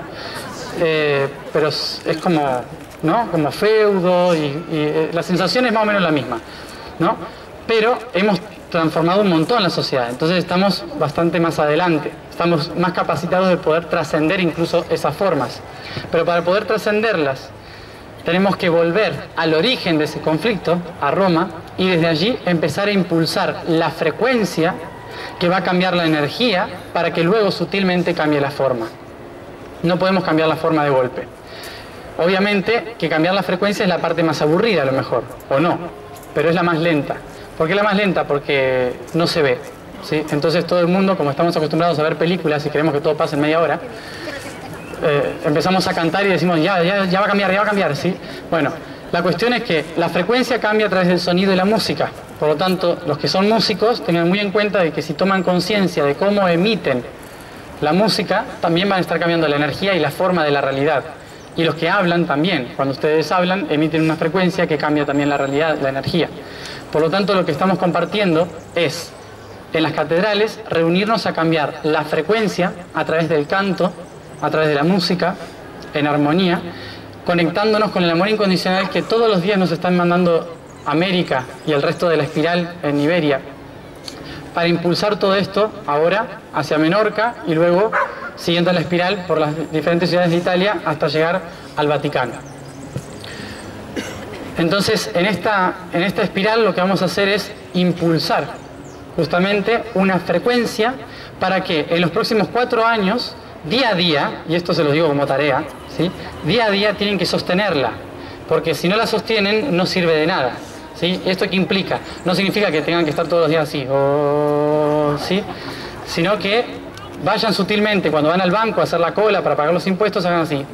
Eh, pero es, es como, ¿no? Como feudo y, y eh, la sensación es más o menos la misma, ¿no? Pero hemos transformado un montón la sociedad, entonces estamos bastante más adelante, estamos más capacitados de poder trascender incluso esas formas. Pero para poder trascenderlas, tenemos que volver al origen de ese conflicto, a Roma, y desde allí empezar a impulsar la frecuencia que va a cambiar la energía para que luego sutilmente cambie la forma. No podemos cambiar la forma de golpe. Obviamente que cambiar la frecuencia es la parte más aburrida a lo mejor, o no, pero es la más lenta. ¿Por qué la más lenta? Porque no se ve, ¿sí? Entonces todo el mundo, como estamos acostumbrados a ver películas y queremos que todo pase en media hora, eh, empezamos a cantar y decimos, ya, ya, ya va a cambiar, ya va a cambiar, ¿sí? Bueno, la cuestión es que la frecuencia cambia a través del sonido y la música. Por lo tanto, los que son músicos tengan muy en cuenta de que si toman conciencia de cómo emiten la música, también van a estar cambiando la energía y la forma de la realidad. Y los que hablan también, cuando ustedes hablan, emiten una frecuencia que cambia también la realidad, la energía. Por lo tanto, lo que estamos compartiendo es, en las catedrales, reunirnos a cambiar la frecuencia a través del canto, a través de la música, en armonía, conectándonos con el amor incondicional que todos los días nos están mandando América y el resto de la espiral en Iberia, para impulsar todo esto ahora hacia Menorca y luego siguiendo la espiral por las diferentes ciudades de Italia hasta llegar al Vaticano. Entonces, en esta, en esta espiral lo que vamos a hacer es impulsar justamente una frecuencia para que en los próximos cuatro años, día a día, y esto se lo digo como tarea, ¿sí? Día a día tienen que sostenerla, porque si no la sostienen no sirve de nada, ¿sí? ¿Esto qué implica? No significa que tengan que estar todos los días así, oh, ¿sí? Sino que vayan sutilmente, cuando van al banco a hacer la cola para pagar los impuestos, hagan así.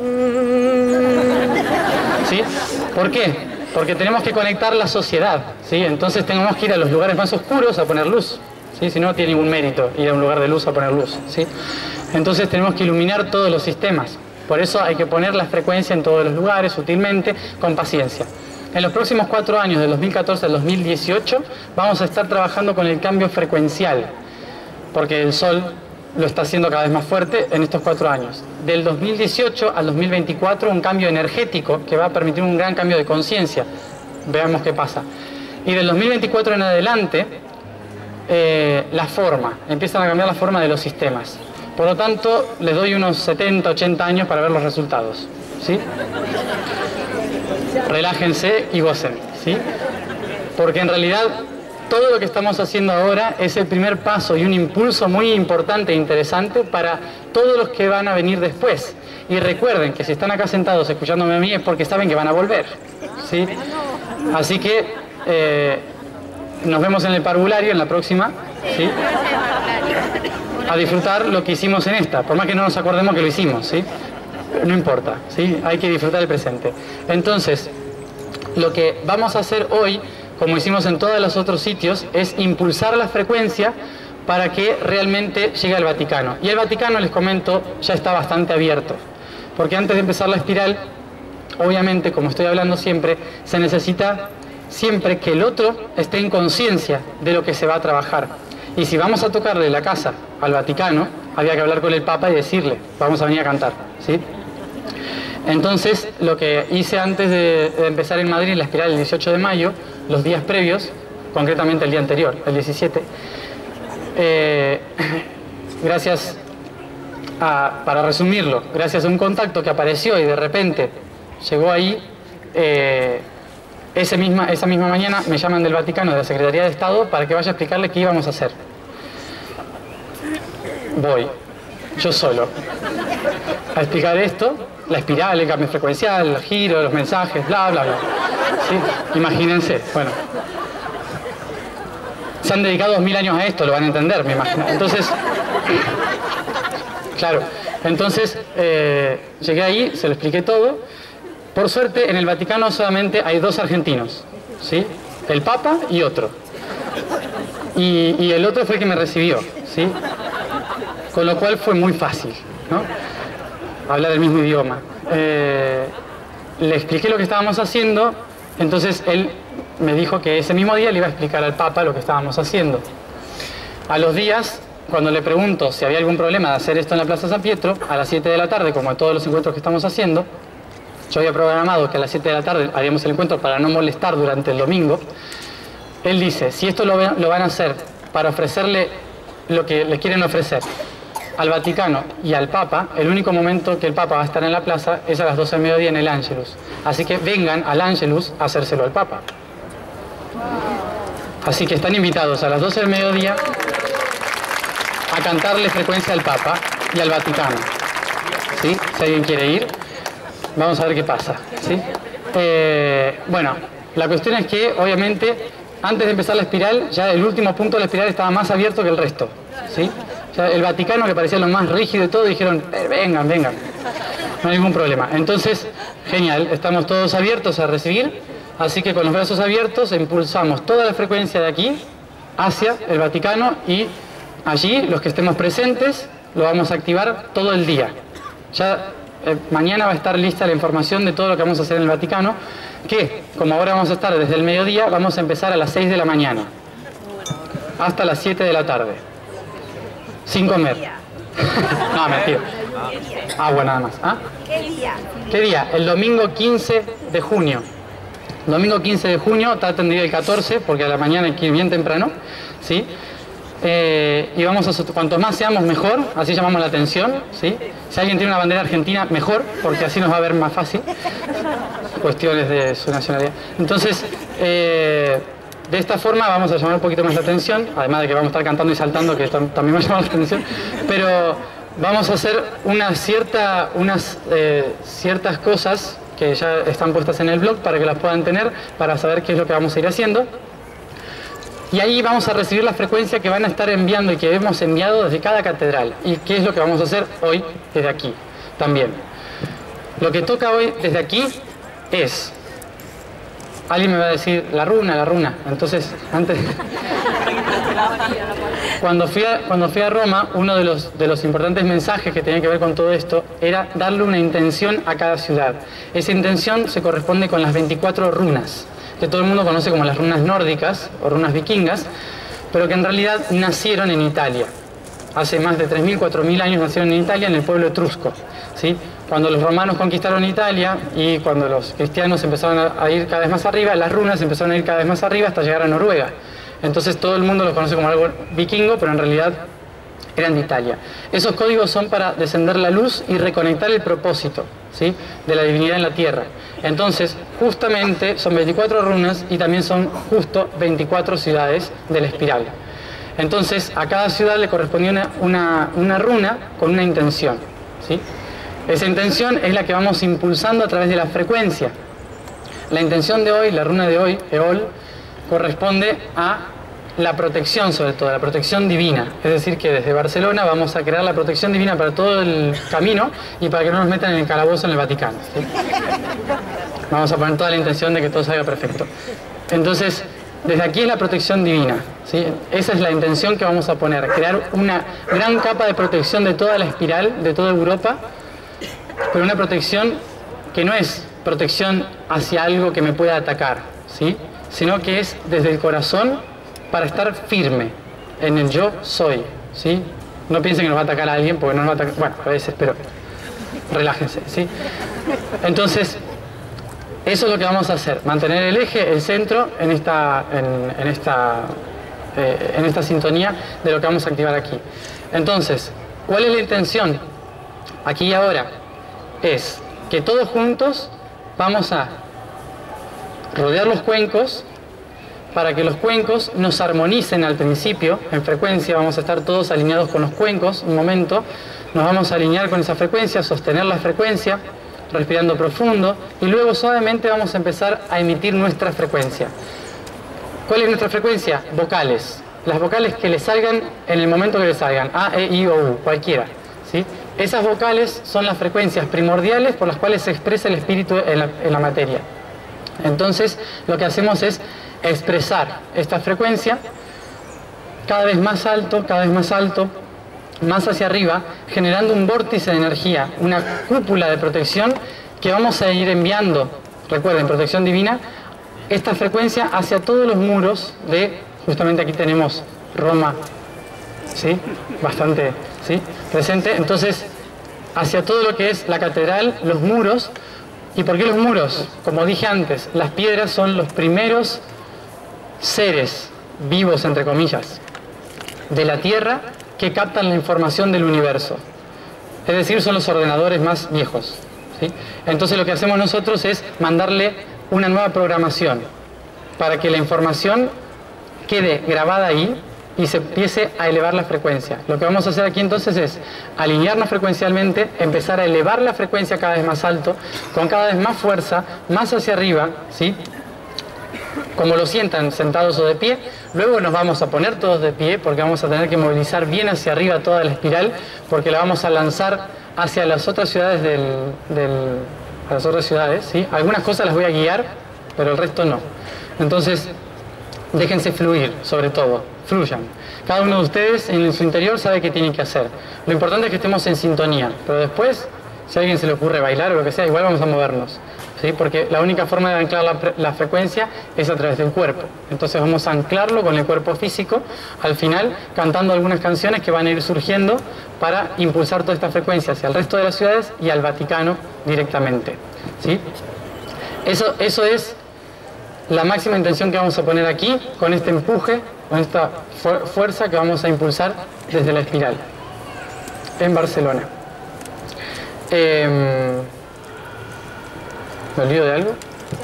¿Sí? ¿Por qué? Porque tenemos que conectar la sociedad, ¿sí? Entonces tenemos que ir a los lugares más oscuros a poner luz, ¿sí? Si no, no tiene ningún mérito ir a un lugar de luz a poner luz, ¿sí? Entonces tenemos que iluminar todos los sistemas. Por eso hay que poner la frecuencia en todos los lugares, sutilmente, con paciencia. En los próximos cuatro años, del dos mil catorce al dos mil dieciocho, vamos a estar trabajando con el cambio frecuencial, porque el Sol lo está haciendo cada vez más fuerte en estos cuatro años. Del dos mil dieciocho al dos mil veinticuatro, un cambio energético que va a permitir un gran cambio de conciencia. Veamos qué pasa. Y del dos mil veinticuatro en adelante, eh, la forma. Empiezan a cambiar la forma de los sistemas. Por lo tanto, les doy unos setenta, ochenta años para ver los resultados, ¿sí? Relájense y gocen, ¿sí? Porque en realidad todo lo que estamos haciendo ahora es el primer paso y un impulso muy importante e interesante para todos los que van a venir después. Y recuerden que si están acá sentados escuchándome a mí es porque saben que van a volver, ¿sí? Así que eh, nos vemos en el parvulario en la próxima, ¿sí? A disfrutar lo que hicimos en esta, por más que no nos acordemos que lo hicimos, ¿sí? No importa, ¿sí? Hay que disfrutar el presente. Entonces, lo que vamos a hacer hoy, como hicimos en todos los otros sitios, es impulsar la frecuencia para que realmente llegue al Vaticano. Y el Vaticano, les comento, ya está bastante abierto. Porque antes de empezar la espiral, obviamente, como estoy hablando siempre, se necesita siempre que el otro esté en conciencia de lo que se va a trabajar. Y si vamos a tocarle la casa al Vaticano, había que hablar con el Papa y decirle, vamos a venir a cantar, ¿sí? Entonces, lo que hice antes de, de empezar en Madrid, la espiral el dieciocho de mayo, los días previos, concretamente el día anterior, el diecisiete, eh, gracias a, para resumirlo, gracias a un contacto que apareció y de repente llegó ahí, eh, ese misma, esa misma mañana me llaman del Vaticano, de la Secretaría de Estado, para que vaya a explicarle qué íbamos a hacer. Voy. yo solo, a explicar esto, la espiral, el cambio frecuencial, el giro, los mensajes, bla, bla, bla. ¿Sí? Imagínense, bueno. Se han dedicado dos mil años a esto, lo van a entender, me imagino. Entonces, claro, entonces eh, llegué ahí, se lo expliqué todo. Por suerte, en el Vaticano solamente hay dos argentinos, ¿sí? El Papa y otro. Y, y el otro fue el que me recibió, ¿sí? Con lo cual fue muy fácil, ¿no? Hablar el mismo idioma. Eh, le expliqué lo que estábamos haciendo, entonces él me dijo que ese mismo día le iba a explicar al Papa lo que estábamos haciendo. A los días, cuando le pregunto si había algún problema de hacer esto en la Plaza San Pietro, a las siete de la tarde, como en todos los encuentros que estamos haciendo, yo había programado que a las siete de la tarde haríamos el encuentro para no molestar durante el domingo. Él dice, si esto lo, lo van a hacer para ofrecerle lo que le quieren ofrecer al Vaticano y al Papa, el único momento que el Papa va a estar en la plaza es a las doce del mediodía en el Ángelus. Así que vengan al Ángelus a hacérselo al Papa. Así que están invitados a las doce del mediodía a cantarle frecuencia al Papa y al Vaticano. ¿Sí? Si alguien quiere ir, vamos a ver qué pasa. ¿Sí? Eh, bueno, la cuestión es que, obviamente, antes de empezar la espiral, ya el último punto de la espiral estaba más abierto que el resto. ¿Sí? Ya el Vaticano, que parecía lo más rígido de todo, dijeron, eh, vengan, vengan. No hay ningún problema. Entonces, genial, estamos todos abiertos a recibir. Así que con los brazos abiertos impulsamos toda la frecuencia de aquí hacia el Vaticano y allí los que estemos presentes lo vamos a activar todo el día. Ya eh, mañana va a estar lista la información de todo lo que vamos a hacer en el Vaticano, que como ahora vamos a estar desde el mediodía, vamos a empezar a las seis de la mañana hasta las siete de la tarde, sin comer. No, mentira. Agua nada más. ¿Ah? ¿Qué día? ¿Qué día? El domingo quince de junio. Domingo quince de junio, está atendido el catorce, porque a la mañana hay que ir bien temprano, ¿sí? Eh, y vamos a, cuanto más seamos mejor, así llamamos la atención, ¿sí? Si alguien tiene una bandera argentina, mejor, porque así nos va a ver más fácil. Cuestiones de su nacionalidad. Entonces, eh, de esta forma vamos a llamar un poquito más la atención, además de que vamos a estar cantando y saltando, que también va a llamar la atención, pero vamos a hacer una cierta, unas eh, ciertas cosas que ya están puestas en el blog para que las puedan tener, para saber qué es lo que vamos a ir haciendo. Y ahí vamos a recibir la frecuencia que van a estar enviando y que hemos enviado desde cada catedral. Y qué es lo que vamos a hacer hoy desde aquí también. Lo que toca hoy desde aquí es... Alguien me va a decir, la runa, la runa. Entonces, antes... Cuando fui, a, cuando fui a Roma, uno de los, de los importantes mensajes que tenía que ver con todo esto era darle una intención a cada ciudad. Esa intención se corresponde con las veinticuatro runas, que todo el mundo conoce como las runas nórdicas o runas vikingas, pero que en realidad nacieron en Italia. Hace más de tres mil, cuatro mil años nacieron en Italia, en el pueblo etrusco, ¿sí? Cuando los romanos conquistaron Italia y cuando los cristianos empezaron a, a ir cada vez más arriba, las runas empezaron a ir cada vez más arriba hasta llegar a Noruega. Entonces todo el mundo los conoce como algo vikingo, pero en realidad eran de Italia. Esos códigos son para descender la luz y reconectar el propósito, ¿sí?, de la divinidad en la tierra. Entonces, justamente son veinticuatro runas y también son justo veinticuatro ciudades de la espiral. Entonces, a cada ciudad le correspondía una, una, una runa con una intención, ¿sí? Esa intención es la que vamos impulsando a través de la frecuencia. La intención de hoy, la runa de hoy, Eol, corresponde a la protección, sobre todo, la protección divina. Es decir, que desde Barcelona vamos a crear la protección divina para todo el camino y para que no nos metan en el calabozo en el Vaticano, ¿sí? Vamos a poner toda la intención de que todo salga perfecto. Entonces, desde aquí es la protección divina, ¿sí? Esa es la intención que vamos a poner, crear una gran capa de protección de toda la espiral, de toda Europa, pero una protección que no es protección hacia algo que me pueda atacar, ¿sí?, sino que es desde el corazón para estar firme en el yo soy, ¿sí? No piensen que nos va a atacar a alguien, porque no nos va a atacar, bueno, a veces, pero relájense, ¿sí? Entonces, eso es lo que vamos a hacer, mantener el eje, el centro, en esta, en, en esta, eh, en esta sintonía de lo que vamos a activar aquí. Entonces, ¿cuál es la intención? Aquí y ahora es que todos juntos vamos a rodear los cuencos para que los cuencos nos armonicen al principio, en frecuencia, vamos a estar todos alineados con los cuencos, un momento, nos vamos a alinear con esa frecuencia, sostener la frecuencia, respirando profundo, y luego suavemente vamos a empezar a emitir nuestra frecuencia. ¿Cuál es nuestra frecuencia? Vocales. Las vocales que le salgan en el momento que le salgan, A, E, I o U, cualquiera, ¿sí? Esas vocales son las frecuencias primordiales por las cuales se expresa el espíritu en la, en la materia. Entonces, lo que hacemos es expresar esta frecuencia cada vez más alto, cada vez más alto, más hacia arriba, generando un vórtice de energía, una cúpula de protección que vamos a ir enviando, recuerden, protección divina, esta frecuencia hacia todos los muros de, justamente aquí tenemos Roma, ¿sí? Bastante, ¿sí? Presente. Entonces, hacia todo lo que es la catedral, los muros. ¿Y por qué los muros? Como dije antes, las piedras son los primeros seres vivos, entre comillas, de la Tierra que captan la información del universo. Es decir, son los ordenadores más viejos, ¿sí? Entonces lo que hacemos nosotros es mandarle una nueva programación para que la información quede grabada ahí y se empiece a elevar la frecuencia. Lo que vamos a hacer aquí entonces es alinearnos frecuencialmente, empezar a elevar la frecuencia cada vez más alto, con cada vez más fuerza, más hacia arriba, ¿sí? Como lo sientan, sentados o de pie. Luego nos vamos a poner todos de pie porque vamos a tener que movilizar bien hacia arriba toda la espiral, porque la vamos a lanzar hacia las otras ciudades del, del, a las otras ciudades, ¿sí? Algunas cosas las voy a guiar, pero el resto no. Entonces, déjense fluir, sobre todo, fluyan. Cada uno de ustedes en su interior sabe qué tiene que hacer. Lo importante es que estemos en sintonía, pero después, si a alguien se le ocurre bailar o lo que sea, igual vamos a movernos, ¿sí? Porque la única forma de anclar la, la frecuencia es a través del cuerpo. Entonces vamos a anclarlo con el cuerpo físico, al final cantando algunas canciones que van a ir surgiendo para impulsar toda esta frecuencia hacia el resto de las ciudades y al Vaticano directamente, ¿sí? Eso, eso es la máxima intención que vamos a poner aquí, con este empuje, con esta fu fuerza que vamos a impulsar desde la espiral en Barcelona. Eh, ¿Me olvido de algo?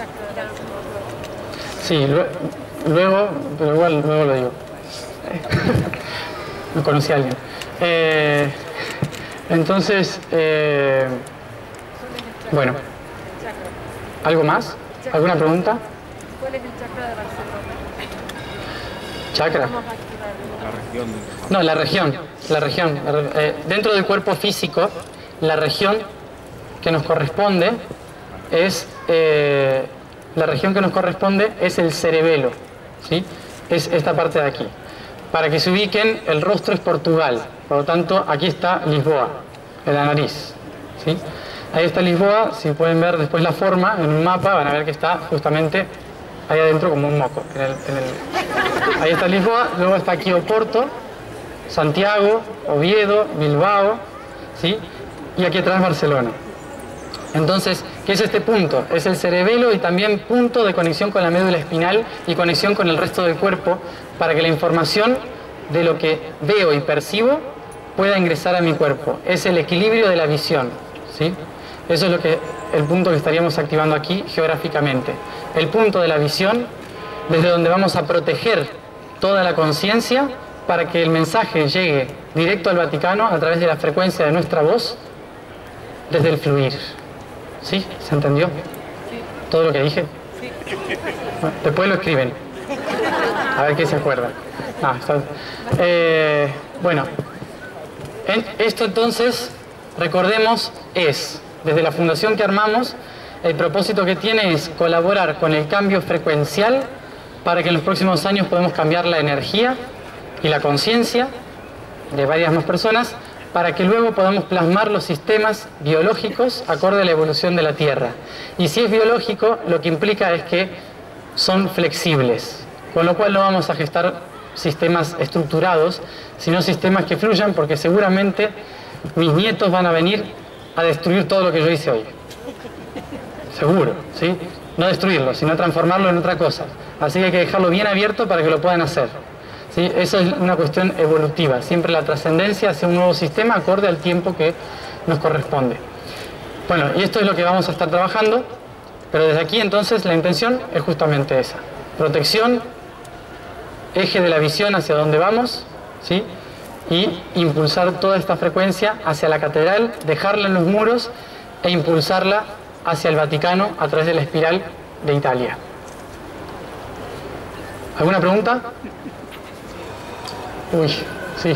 Sí, luego, pero igual luego lo digo. No conocí a alguien. Eh, entonces, eh, bueno, ¿algo más? ¿Alguna pregunta? ¿Cuál es el chakra de Barcelona? ¿Chakra? La región. No, la región. La región. Eh, dentro del cuerpo físico, la región que nos corresponde es eh, la región que nos corresponde es el cerebelo, ¿sí? Es esta parte de aquí. Para que se ubiquen, el rostro es Portugal, por lo tanto aquí está Lisboa, en la nariz, ¿sí? Ahí está Lisboa. Si pueden ver después la forma en un mapa, van a ver que está justamente ahí adentro como un moco. En el, en el... Ahí está Lisboa, luego está aquí Oporto, Santiago, Oviedo, Bilbao, ¿sí? Y aquí atrás Barcelona. Entonces, ¿qué es este punto? Es el cerebelo y también punto de conexión con la médula espinal y conexión con el resto del cuerpo para que la información de lo que veo y percibo pueda ingresar a mi cuerpo. Es el equilibrio de la visión, ¿sí? Eso es lo que, el punto que estaríamos activando aquí geográficamente. El punto de la visión, desde donde vamos a proteger toda la conciencia para que el mensaje llegue directo al Vaticano a través de la frecuencia de nuestra voz, desde el fluir. ¿Sí? ¿Se entendió? Sí. ¿Todo lo que dije? Sí. Bueno, después lo escriben. A ver qué se acuerda. Ah, está... eh, bueno, en esto entonces, recordemos, es, desde la fundación que armamos, el propósito que tiene es colaborar con el cambio frecuencial para que en los próximos años podamos cambiar la energía y la conciencia de varias más personas, para que luego podamos plasmar los sistemas biológicos acorde a la evolución de la Tierra. Y si es biológico, lo que implica es que son flexibles, con lo cual no vamos a gestar sistemas estructurados, sino sistemas que fluyan, porque seguramente mis nietos van a venir a destruir todo lo que yo hice hoy. Seguro, ¿sí? No destruirlo, sino transformarlo en otra cosa. Así que hay que dejarlo bien abierto para que lo puedan hacer. ¿Sí? Eso es una cuestión evolutiva, siempre la trascendencia hacia un nuevo sistema acorde al tiempo que nos corresponde. Bueno, y esto es lo que vamos a estar trabajando, pero desde aquí entonces la intención es justamente esa. Protección, eje de la visión hacia dónde vamos, ¿sí? y impulsar toda esta frecuencia hacia la catedral, dejarla en los muros e impulsarla hacia el Vaticano a través de la espiral de Italia. ¿Alguna pregunta? Uy, sí.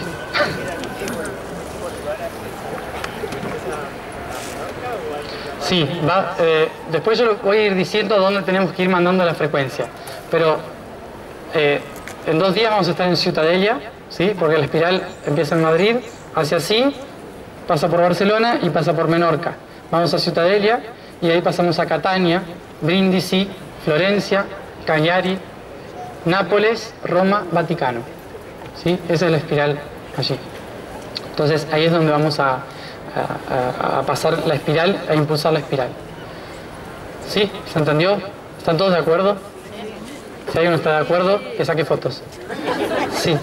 Sí, va, eh, después yo voy a ir diciendo dónde tenemos que ir mandando la frecuencia, pero eh, en dos días vamos a estar en Ciutadella, ¿sí? Porque la espiral empieza en Madrid, hacia así, pasa por Barcelona y pasa por Menorca. Vamos a Ciutadella y ahí pasamos a Catania, Brindisi, Florencia, Cagliari, Nápoles, Roma, Vaticano, ¿sí? Esa es la espiral allí. Entonces ahí es donde vamos a, a, a pasar la espiral, a impulsar la espiral. ¿Sí? ¿Se entendió? ¿Están todos de acuerdo? Si alguien no está de acuerdo, que saque fotos. Sí.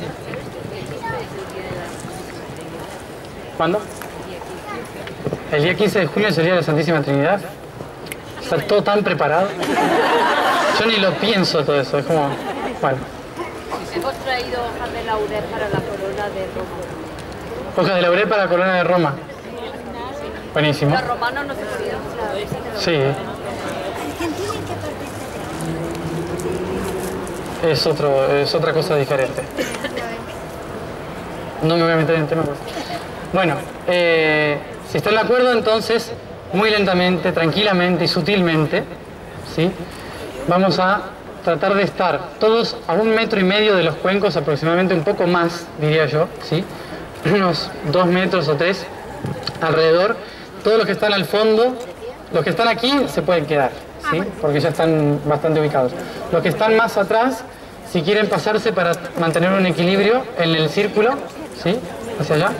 ¿Cuándo? El día quince de junio sería la Santísima Trinidad. Está todo tan preparado. Yo ni lo pienso todo eso, es como... Bueno. Hemos traído hojas de laurel para la corona de Roma. Hojas de laurel para la corona de Roma. Buenísimo. Los romanos nos escribieron la... Sí. Es, otro, es otra cosa diferente. No me voy a meter en el tema. Bueno, eh, si están de acuerdo, entonces, muy lentamente, tranquilamente y sutilmente, ¿sí? Vamos a tratar de estar todos a un metro y medio de los cuencos, aproximadamente un poco más, diría yo, ¿sí? Unos dos metros o tres alrededor. Todos los que están al fondo, los que están aquí se pueden quedar, ¿sí? Porque ya están bastante ubicados. Los que están más atrás, si quieren pasarse para mantener un equilibrio en el círculo, ¿sí? Hacia allá.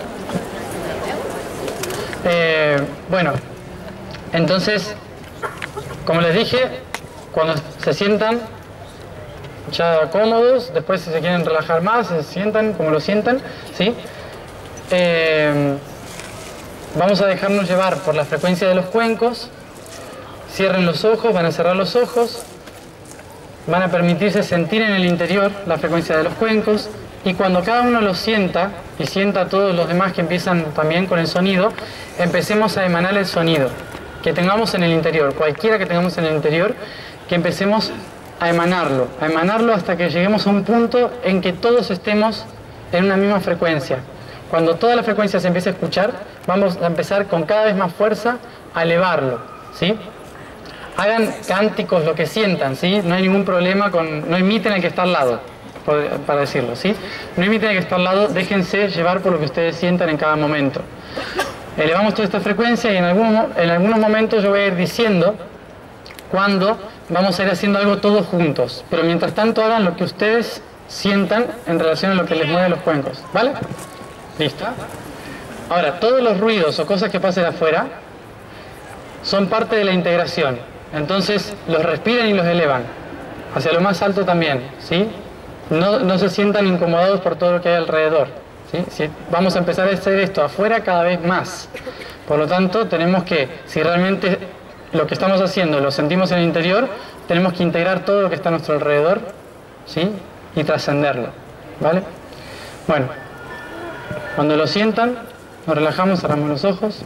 Eh, bueno, entonces, como les dije, cuando se sientan ya cómodos, después si se quieren relajar más, se sientan como lo sientan, ¿sí? Eh, vamos a dejarnos llevar por la frecuencia de los cuencos. Cierren los ojos, van a cerrar los ojos, van a permitirse sentir en el interior la frecuencia de los cuencos, y cuando cada uno lo sienta y sienta a todos los demás que empiezan también con el sonido, empecemos a emanar el sonido que tengamos en el interior, cualquiera que tengamos en el interior, que empecemos a emanarlo, a emanarlo hasta que lleguemos a un punto en que todos estemos en una misma frecuencia. Cuando toda la frecuencia se empiece a escuchar, vamos a empezar con cada vez más fuerza a elevarlo, ¿sí? Hagan cánticos, lo que sientan, ¿sí? No hay ningún problema con... No imiten al que está al lado, por, para decirlo, ¿sí? No imiten al que está al lado, déjense llevar por lo que ustedes sientan en cada momento. Elevamos toda esta frecuencia y en, algún, en algunos momentos yo voy a ir diciendo cuándo vamos a ir haciendo algo todos juntos. Pero mientras tanto hagan lo que ustedes sientan en relación a lo que les mueve los cuencos, ¿vale? ¿Listo? Ahora, todos los ruidos o cosas que pasen afuera son parte de la integración. Entonces, los respiran y los elevan hacia lo más alto también, ¿sí? No, no se sientan incomodados por todo lo que hay alrededor, ¿sí? Si vamos a empezar a hacer esto afuera cada vez más. Por lo tanto, tenemos que, si realmente lo que estamos haciendo lo sentimos en el interior, tenemos que integrar todo lo que está a nuestro alrededor, ¿sí? Y trascenderlo, ¿vale? Bueno, cuando lo sientan, nos relajamos, cerramos los ojos.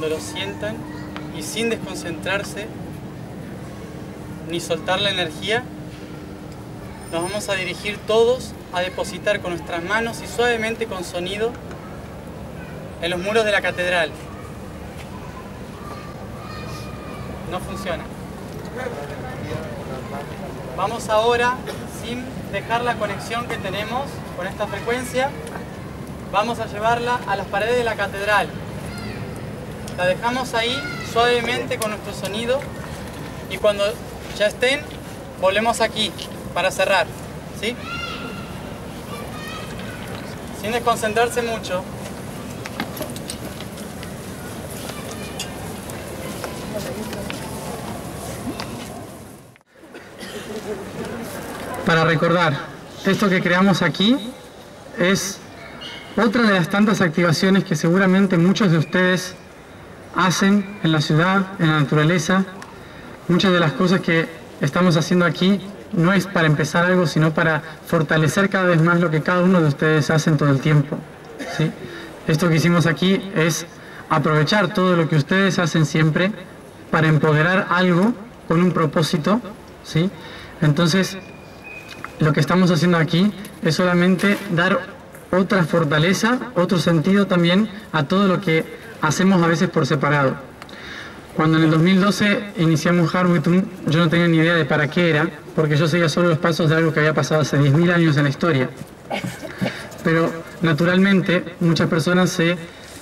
cuando lo sientan y sin desconcentrarse ni soltar la energía, nos vamos a dirigir todos a depositar con nuestras manos y suavemente con sonido en los muros de la catedral. No funciona. Vamos ahora, sin dejar la conexión que tenemos con esta frecuencia, vamos a llevarla a las paredes de la catedral. La dejamos ahí suavemente con nuestro sonido y cuando ya estén, volvemos aquí para cerrar, ¿sí? Sin desconcentrarse mucho. Para recordar, esto que creamos aquí es otra de las tantas activaciones que seguramente muchos de ustedes hacen en la ciudad, en la naturaleza. Muchas de las cosas que estamos haciendo aquí no es para empezar algo, sino para fortalecer cada vez más lo que cada uno de ustedes hacen todo el tiempo, ¿sí? Esto que hicimos aquí es aprovechar todo lo que ustedes hacen siempre para empoderar algo con un propósito, ¿sí? Entonces, lo que estamos haciendo aquí es solamente dar otra fortaleza, otro sentido también a todo lo que hacemos a veces por separado. Cuando en el dos mil doce iniciamos Harwitum, yo no tenía ni idea de para qué era, porque yo seguía solo los pasos de algo que había pasado hace diez mil años en la historia. Pero naturalmente muchas personas se,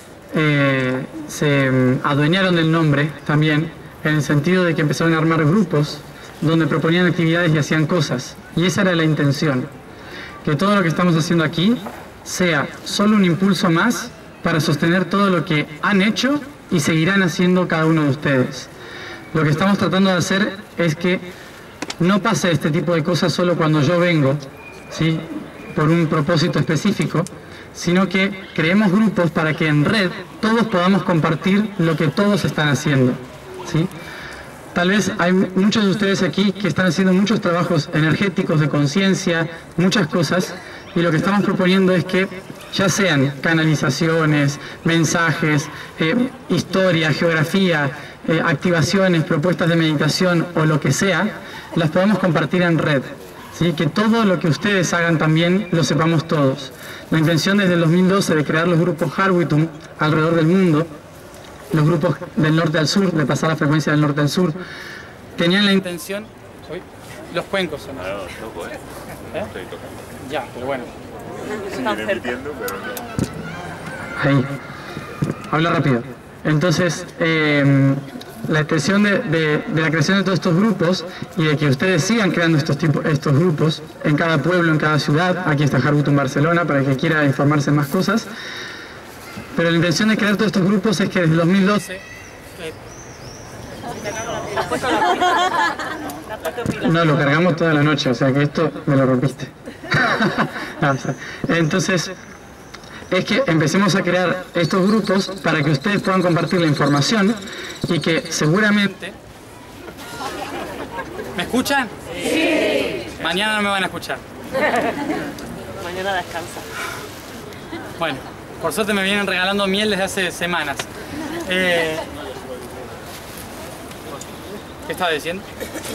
eh, se adueñaron del nombre también, en el sentido de que empezaron a armar grupos donde proponían actividades y hacían cosas. Y esa era la intención, que todo lo que estamos haciendo aquí sea solo un impulso más para sostener todo lo que han hecho y seguirán haciendo cada uno de ustedes. Lo que estamos tratando de hacer es que no pase este tipo de cosas solo cuando yo vengo, ¿sí?, por un propósito específico, sino que creemos grupos para que en red todos podamos compartir lo que todos están haciendo, ¿sí? Tal vez hay muchos de ustedes aquí que están haciendo muchos trabajos energéticos, de conciencia, muchas cosas, y lo que estamos proponiendo es que ya sean canalizaciones, mensajes, eh, historia, geografía, eh, activaciones, propuestas de meditación o lo que sea, las podamos compartir en red, ¿sí? Que todo lo que ustedes hagan también lo sepamos todos. La intención desde el dos mil doce de crear los grupos Harwitum alrededor del mundo, los grupos del norte al sur, de pasar la frecuencia del norte al sur, tenían la intención... Uy, los cuencos son. No, toco, ¿eh? ¿Eh? Estoy tocando. Ya, pero bueno. Estoy repitiendo, pero no. Ahí. Habla rápido. Entonces, eh, la intención de, de, de la creación de todos estos grupos y de que ustedes sigan creando estos, tipos, estos grupos en cada pueblo, en cada ciudad. Aquí está Harwitum Barcelona para el que quiera informarse más cosas. Pero la intención de crear todos estos grupos es que desde el dos mil doce... No, lo cargamos toda la noche, o sea que esto me lo rompiste. Entonces, es que empecemos a crear estos grupos para que ustedes puedan compartir la información y que seguramente... ¿Me escuchan? Sí. Mañana no me van a escuchar. Mañana descansa. Bueno, por suerte me vienen regalando miel desde hace semanas. Eh... ¿Qué estaba diciendo?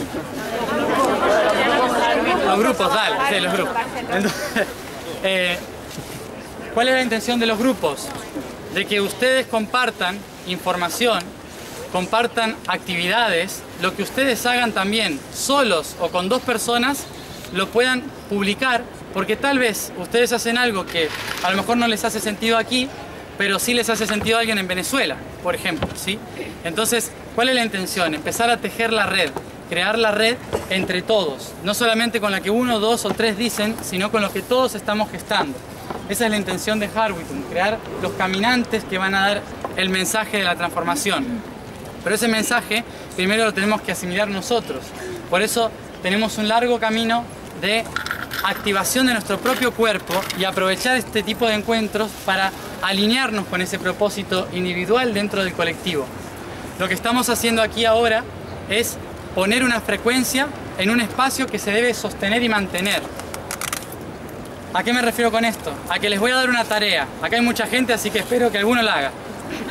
Los grupos, dale, sí, los grupos. Entonces, eh, ¿cuál es la intención de los grupos? De que ustedes compartan información, compartan actividades, lo que ustedes hagan también, solos o con dos personas, lo puedan publicar, porque tal vez ustedes hacen algo que a lo mejor no les hace sentido aquí, pero sí les hace sentido a alguien en Venezuela, por ejemplo, ¿sí? Entonces, ¿cuál es la intención? Empezar a tejer la red, crear la red entre todos, no solamente con la que uno, dos o tres dicen, sino con lo que todos estamos gestando. Esa es la intención de Harwitum, crear los caminantes que van a dar el mensaje de la transformación. Pero ese mensaje primero lo tenemos que asimilar nosotros. Por eso tenemos un largo camino de activación de nuestro propio cuerpo y aprovechar este tipo de encuentros para alinearnos con ese propósito individual dentro del colectivo. Lo que estamos haciendo aquí ahora es poner una frecuencia en un espacio que se debe sostener y mantener. ¿A qué me refiero con esto? A que les voy a dar una tarea. Acá hay mucha gente, así que espero que alguno la haga.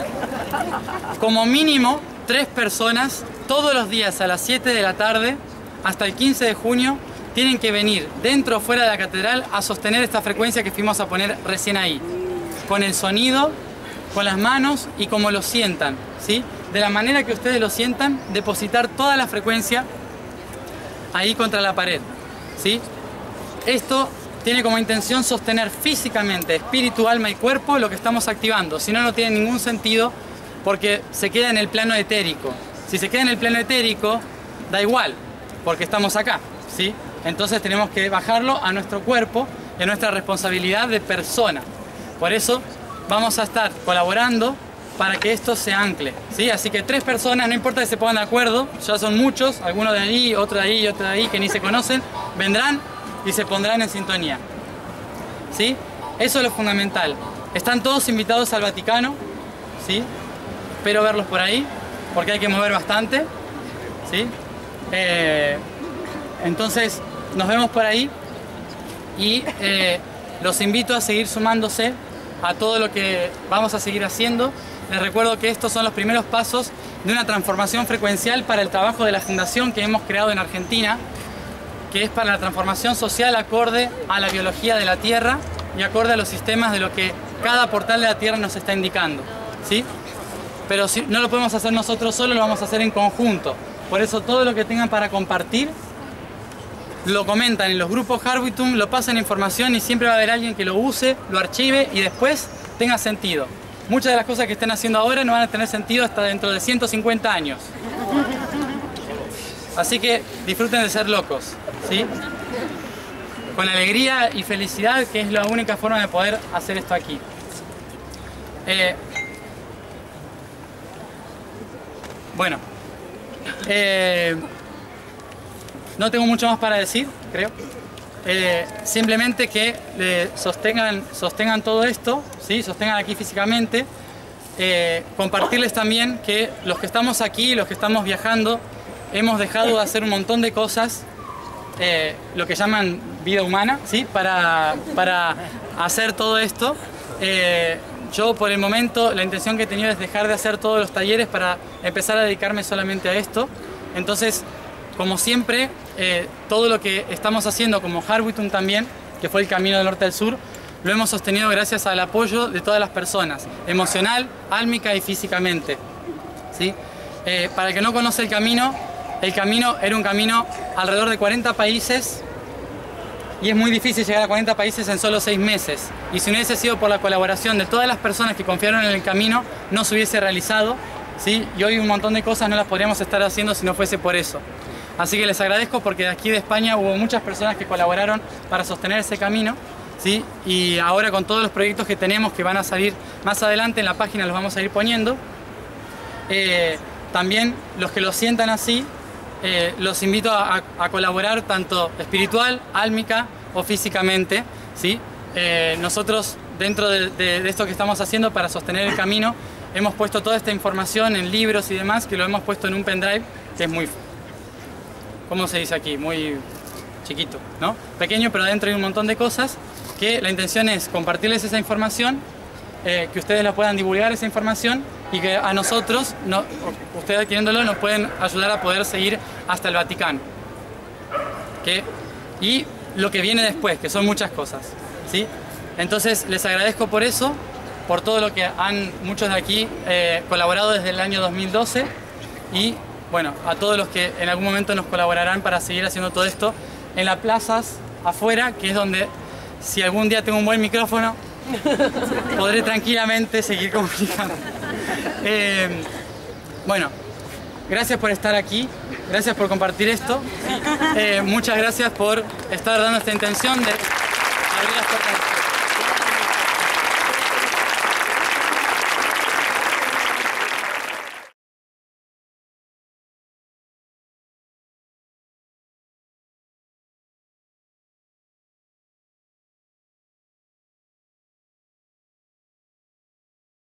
como mínimo tres personas todos los días a las siete de la tarde hasta el quince de junio tienen que venir dentro o fuera de la catedral a sostener esta frecuencia que fuimos a poner recién ahí, con el sonido, con las manos y como lo sientan, ¿sí? De la manera que ustedes lo sientan, depositar toda la frecuencia ahí contra la pared, ¿sí? Esto tiene como intención sostener físicamente, espíritu, alma y cuerpo lo que estamos activando. Si no, no tiene ningún sentido porque se queda en el plano etérico. Si se queda en el plano etérico, da igual, porque estamos acá, ¿sí? Entonces tenemos que bajarlo a nuestro cuerpo y a nuestra responsabilidad de persona. Por eso vamos a estar colaborando para que esto se ancle, ¿sí? Así que tres personas, no importa que se pongan de acuerdo, ya son muchos, algunos de ahí, otro de ahí y otro de ahí que ni se conocen, vendrán y se pondrán en sintonía, ¿sí? Eso es lo fundamental. Están todos invitados al Vaticano, ¿sí? Espero verlos por ahí, porque hay que mover bastante, ¿sí? Eh, entonces, nos vemos por ahí y eh, los invito a seguir sumándose a todo lo que vamos a seguir haciendo. Les recuerdo que estos son los primeros pasos de una transformación frecuencial para el trabajo de la fundación que hemos creado en Argentina, que es para la transformación social acorde a la biología de la Tierra y acorde a los sistemas de lo que cada portal de la Tierra nos está indicando, ¿sí? Pero si no lo podemos hacer nosotros solos, lo vamos a hacer en conjunto. Por eso todo lo que tengan para compartir, lo comentan en los grupos Harbitum, lo pasan información y siempre va a haber alguien que lo use, lo archive y después tenga sentido. Muchas de las cosas que estén haciendo ahora no van a tener sentido hasta dentro de ciento cincuenta años. Así que disfruten de ser locos, ¿sí? Con alegría y felicidad, que es la única forma de poder hacer esto aquí. Eh, bueno, eh, no tengo mucho más para decir, creo. Eh, simplemente que eh, sostengan, sostengan todo esto, ¿sí? Sostengan aquí físicamente. Eh, compartirles también que los que estamos aquí, los que estamos viajando, hemos dejado de hacer un montón de cosas, eh, lo que llaman vida humana, ¿sí? Para, para hacer todo esto. Eh, yo por el momento la intención que he tenido es dejar de hacer todos los talleres para empezar a dedicarme solamente a esto. Entonces, como siempre, eh, todo lo que estamos haciendo como Harbitum también, que fue el camino del norte al sur, lo hemos sostenido gracias al apoyo de todas las personas, emocional, álmica y físicamente, ¿sí? Eh, para el que no conoce el camino, el camino era un camino alrededor de cuarenta países y es muy difícil llegar a cuarenta países en solo seis meses. Y si no hubiese sido por la colaboración de todas las personas que confiaron en el camino, no se hubiese realizado, ¿sí? Y hoy un montón de cosas no las podríamos estar haciendo si no fuese por eso. Así que les agradezco porque de aquí de España hubo muchas personas que colaboraron para sostener ese camino, ¿sí? Y ahora con todos los proyectos que tenemos que van a salir más adelante en la página los vamos a ir poniendo. Eh, también los que lo sientan así, eh, los invito a, a colaborar tanto espiritual, álmica o físicamente, ¿sí? Eh, nosotros dentro de, de, de esto que estamos haciendo para sostener el camino hemos puesto toda esta información en libros y demás, que lo hemos puesto en un pendrive que es muy... ¿Cómo se dice aquí? Muy chiquito, ¿no? Pequeño, pero adentro hay un montón de cosas que la intención es compartirles esa información, eh, que ustedes la puedan divulgar esa información y que a nosotros, no, ustedes adquiriéndolo, nos pueden ayudar a poder seguir hasta el Vaticano. ¿Qué? Y lo que viene después, que son muchas cosas, ¿sí? Entonces les agradezco por eso, por todo lo que han muchos de aquí eh, colaborado desde el año dos mil doce y bueno, a todos los que en algún momento nos colaborarán para seguir haciendo todo esto en las plazas afuera, que es donde, si algún día tengo un buen micrófono, podré tranquilamente seguir comunicando. Eh, bueno, gracias por estar aquí, gracias por compartir esto, eh, muchas gracias por estar dando esta intención de abrir las puertas.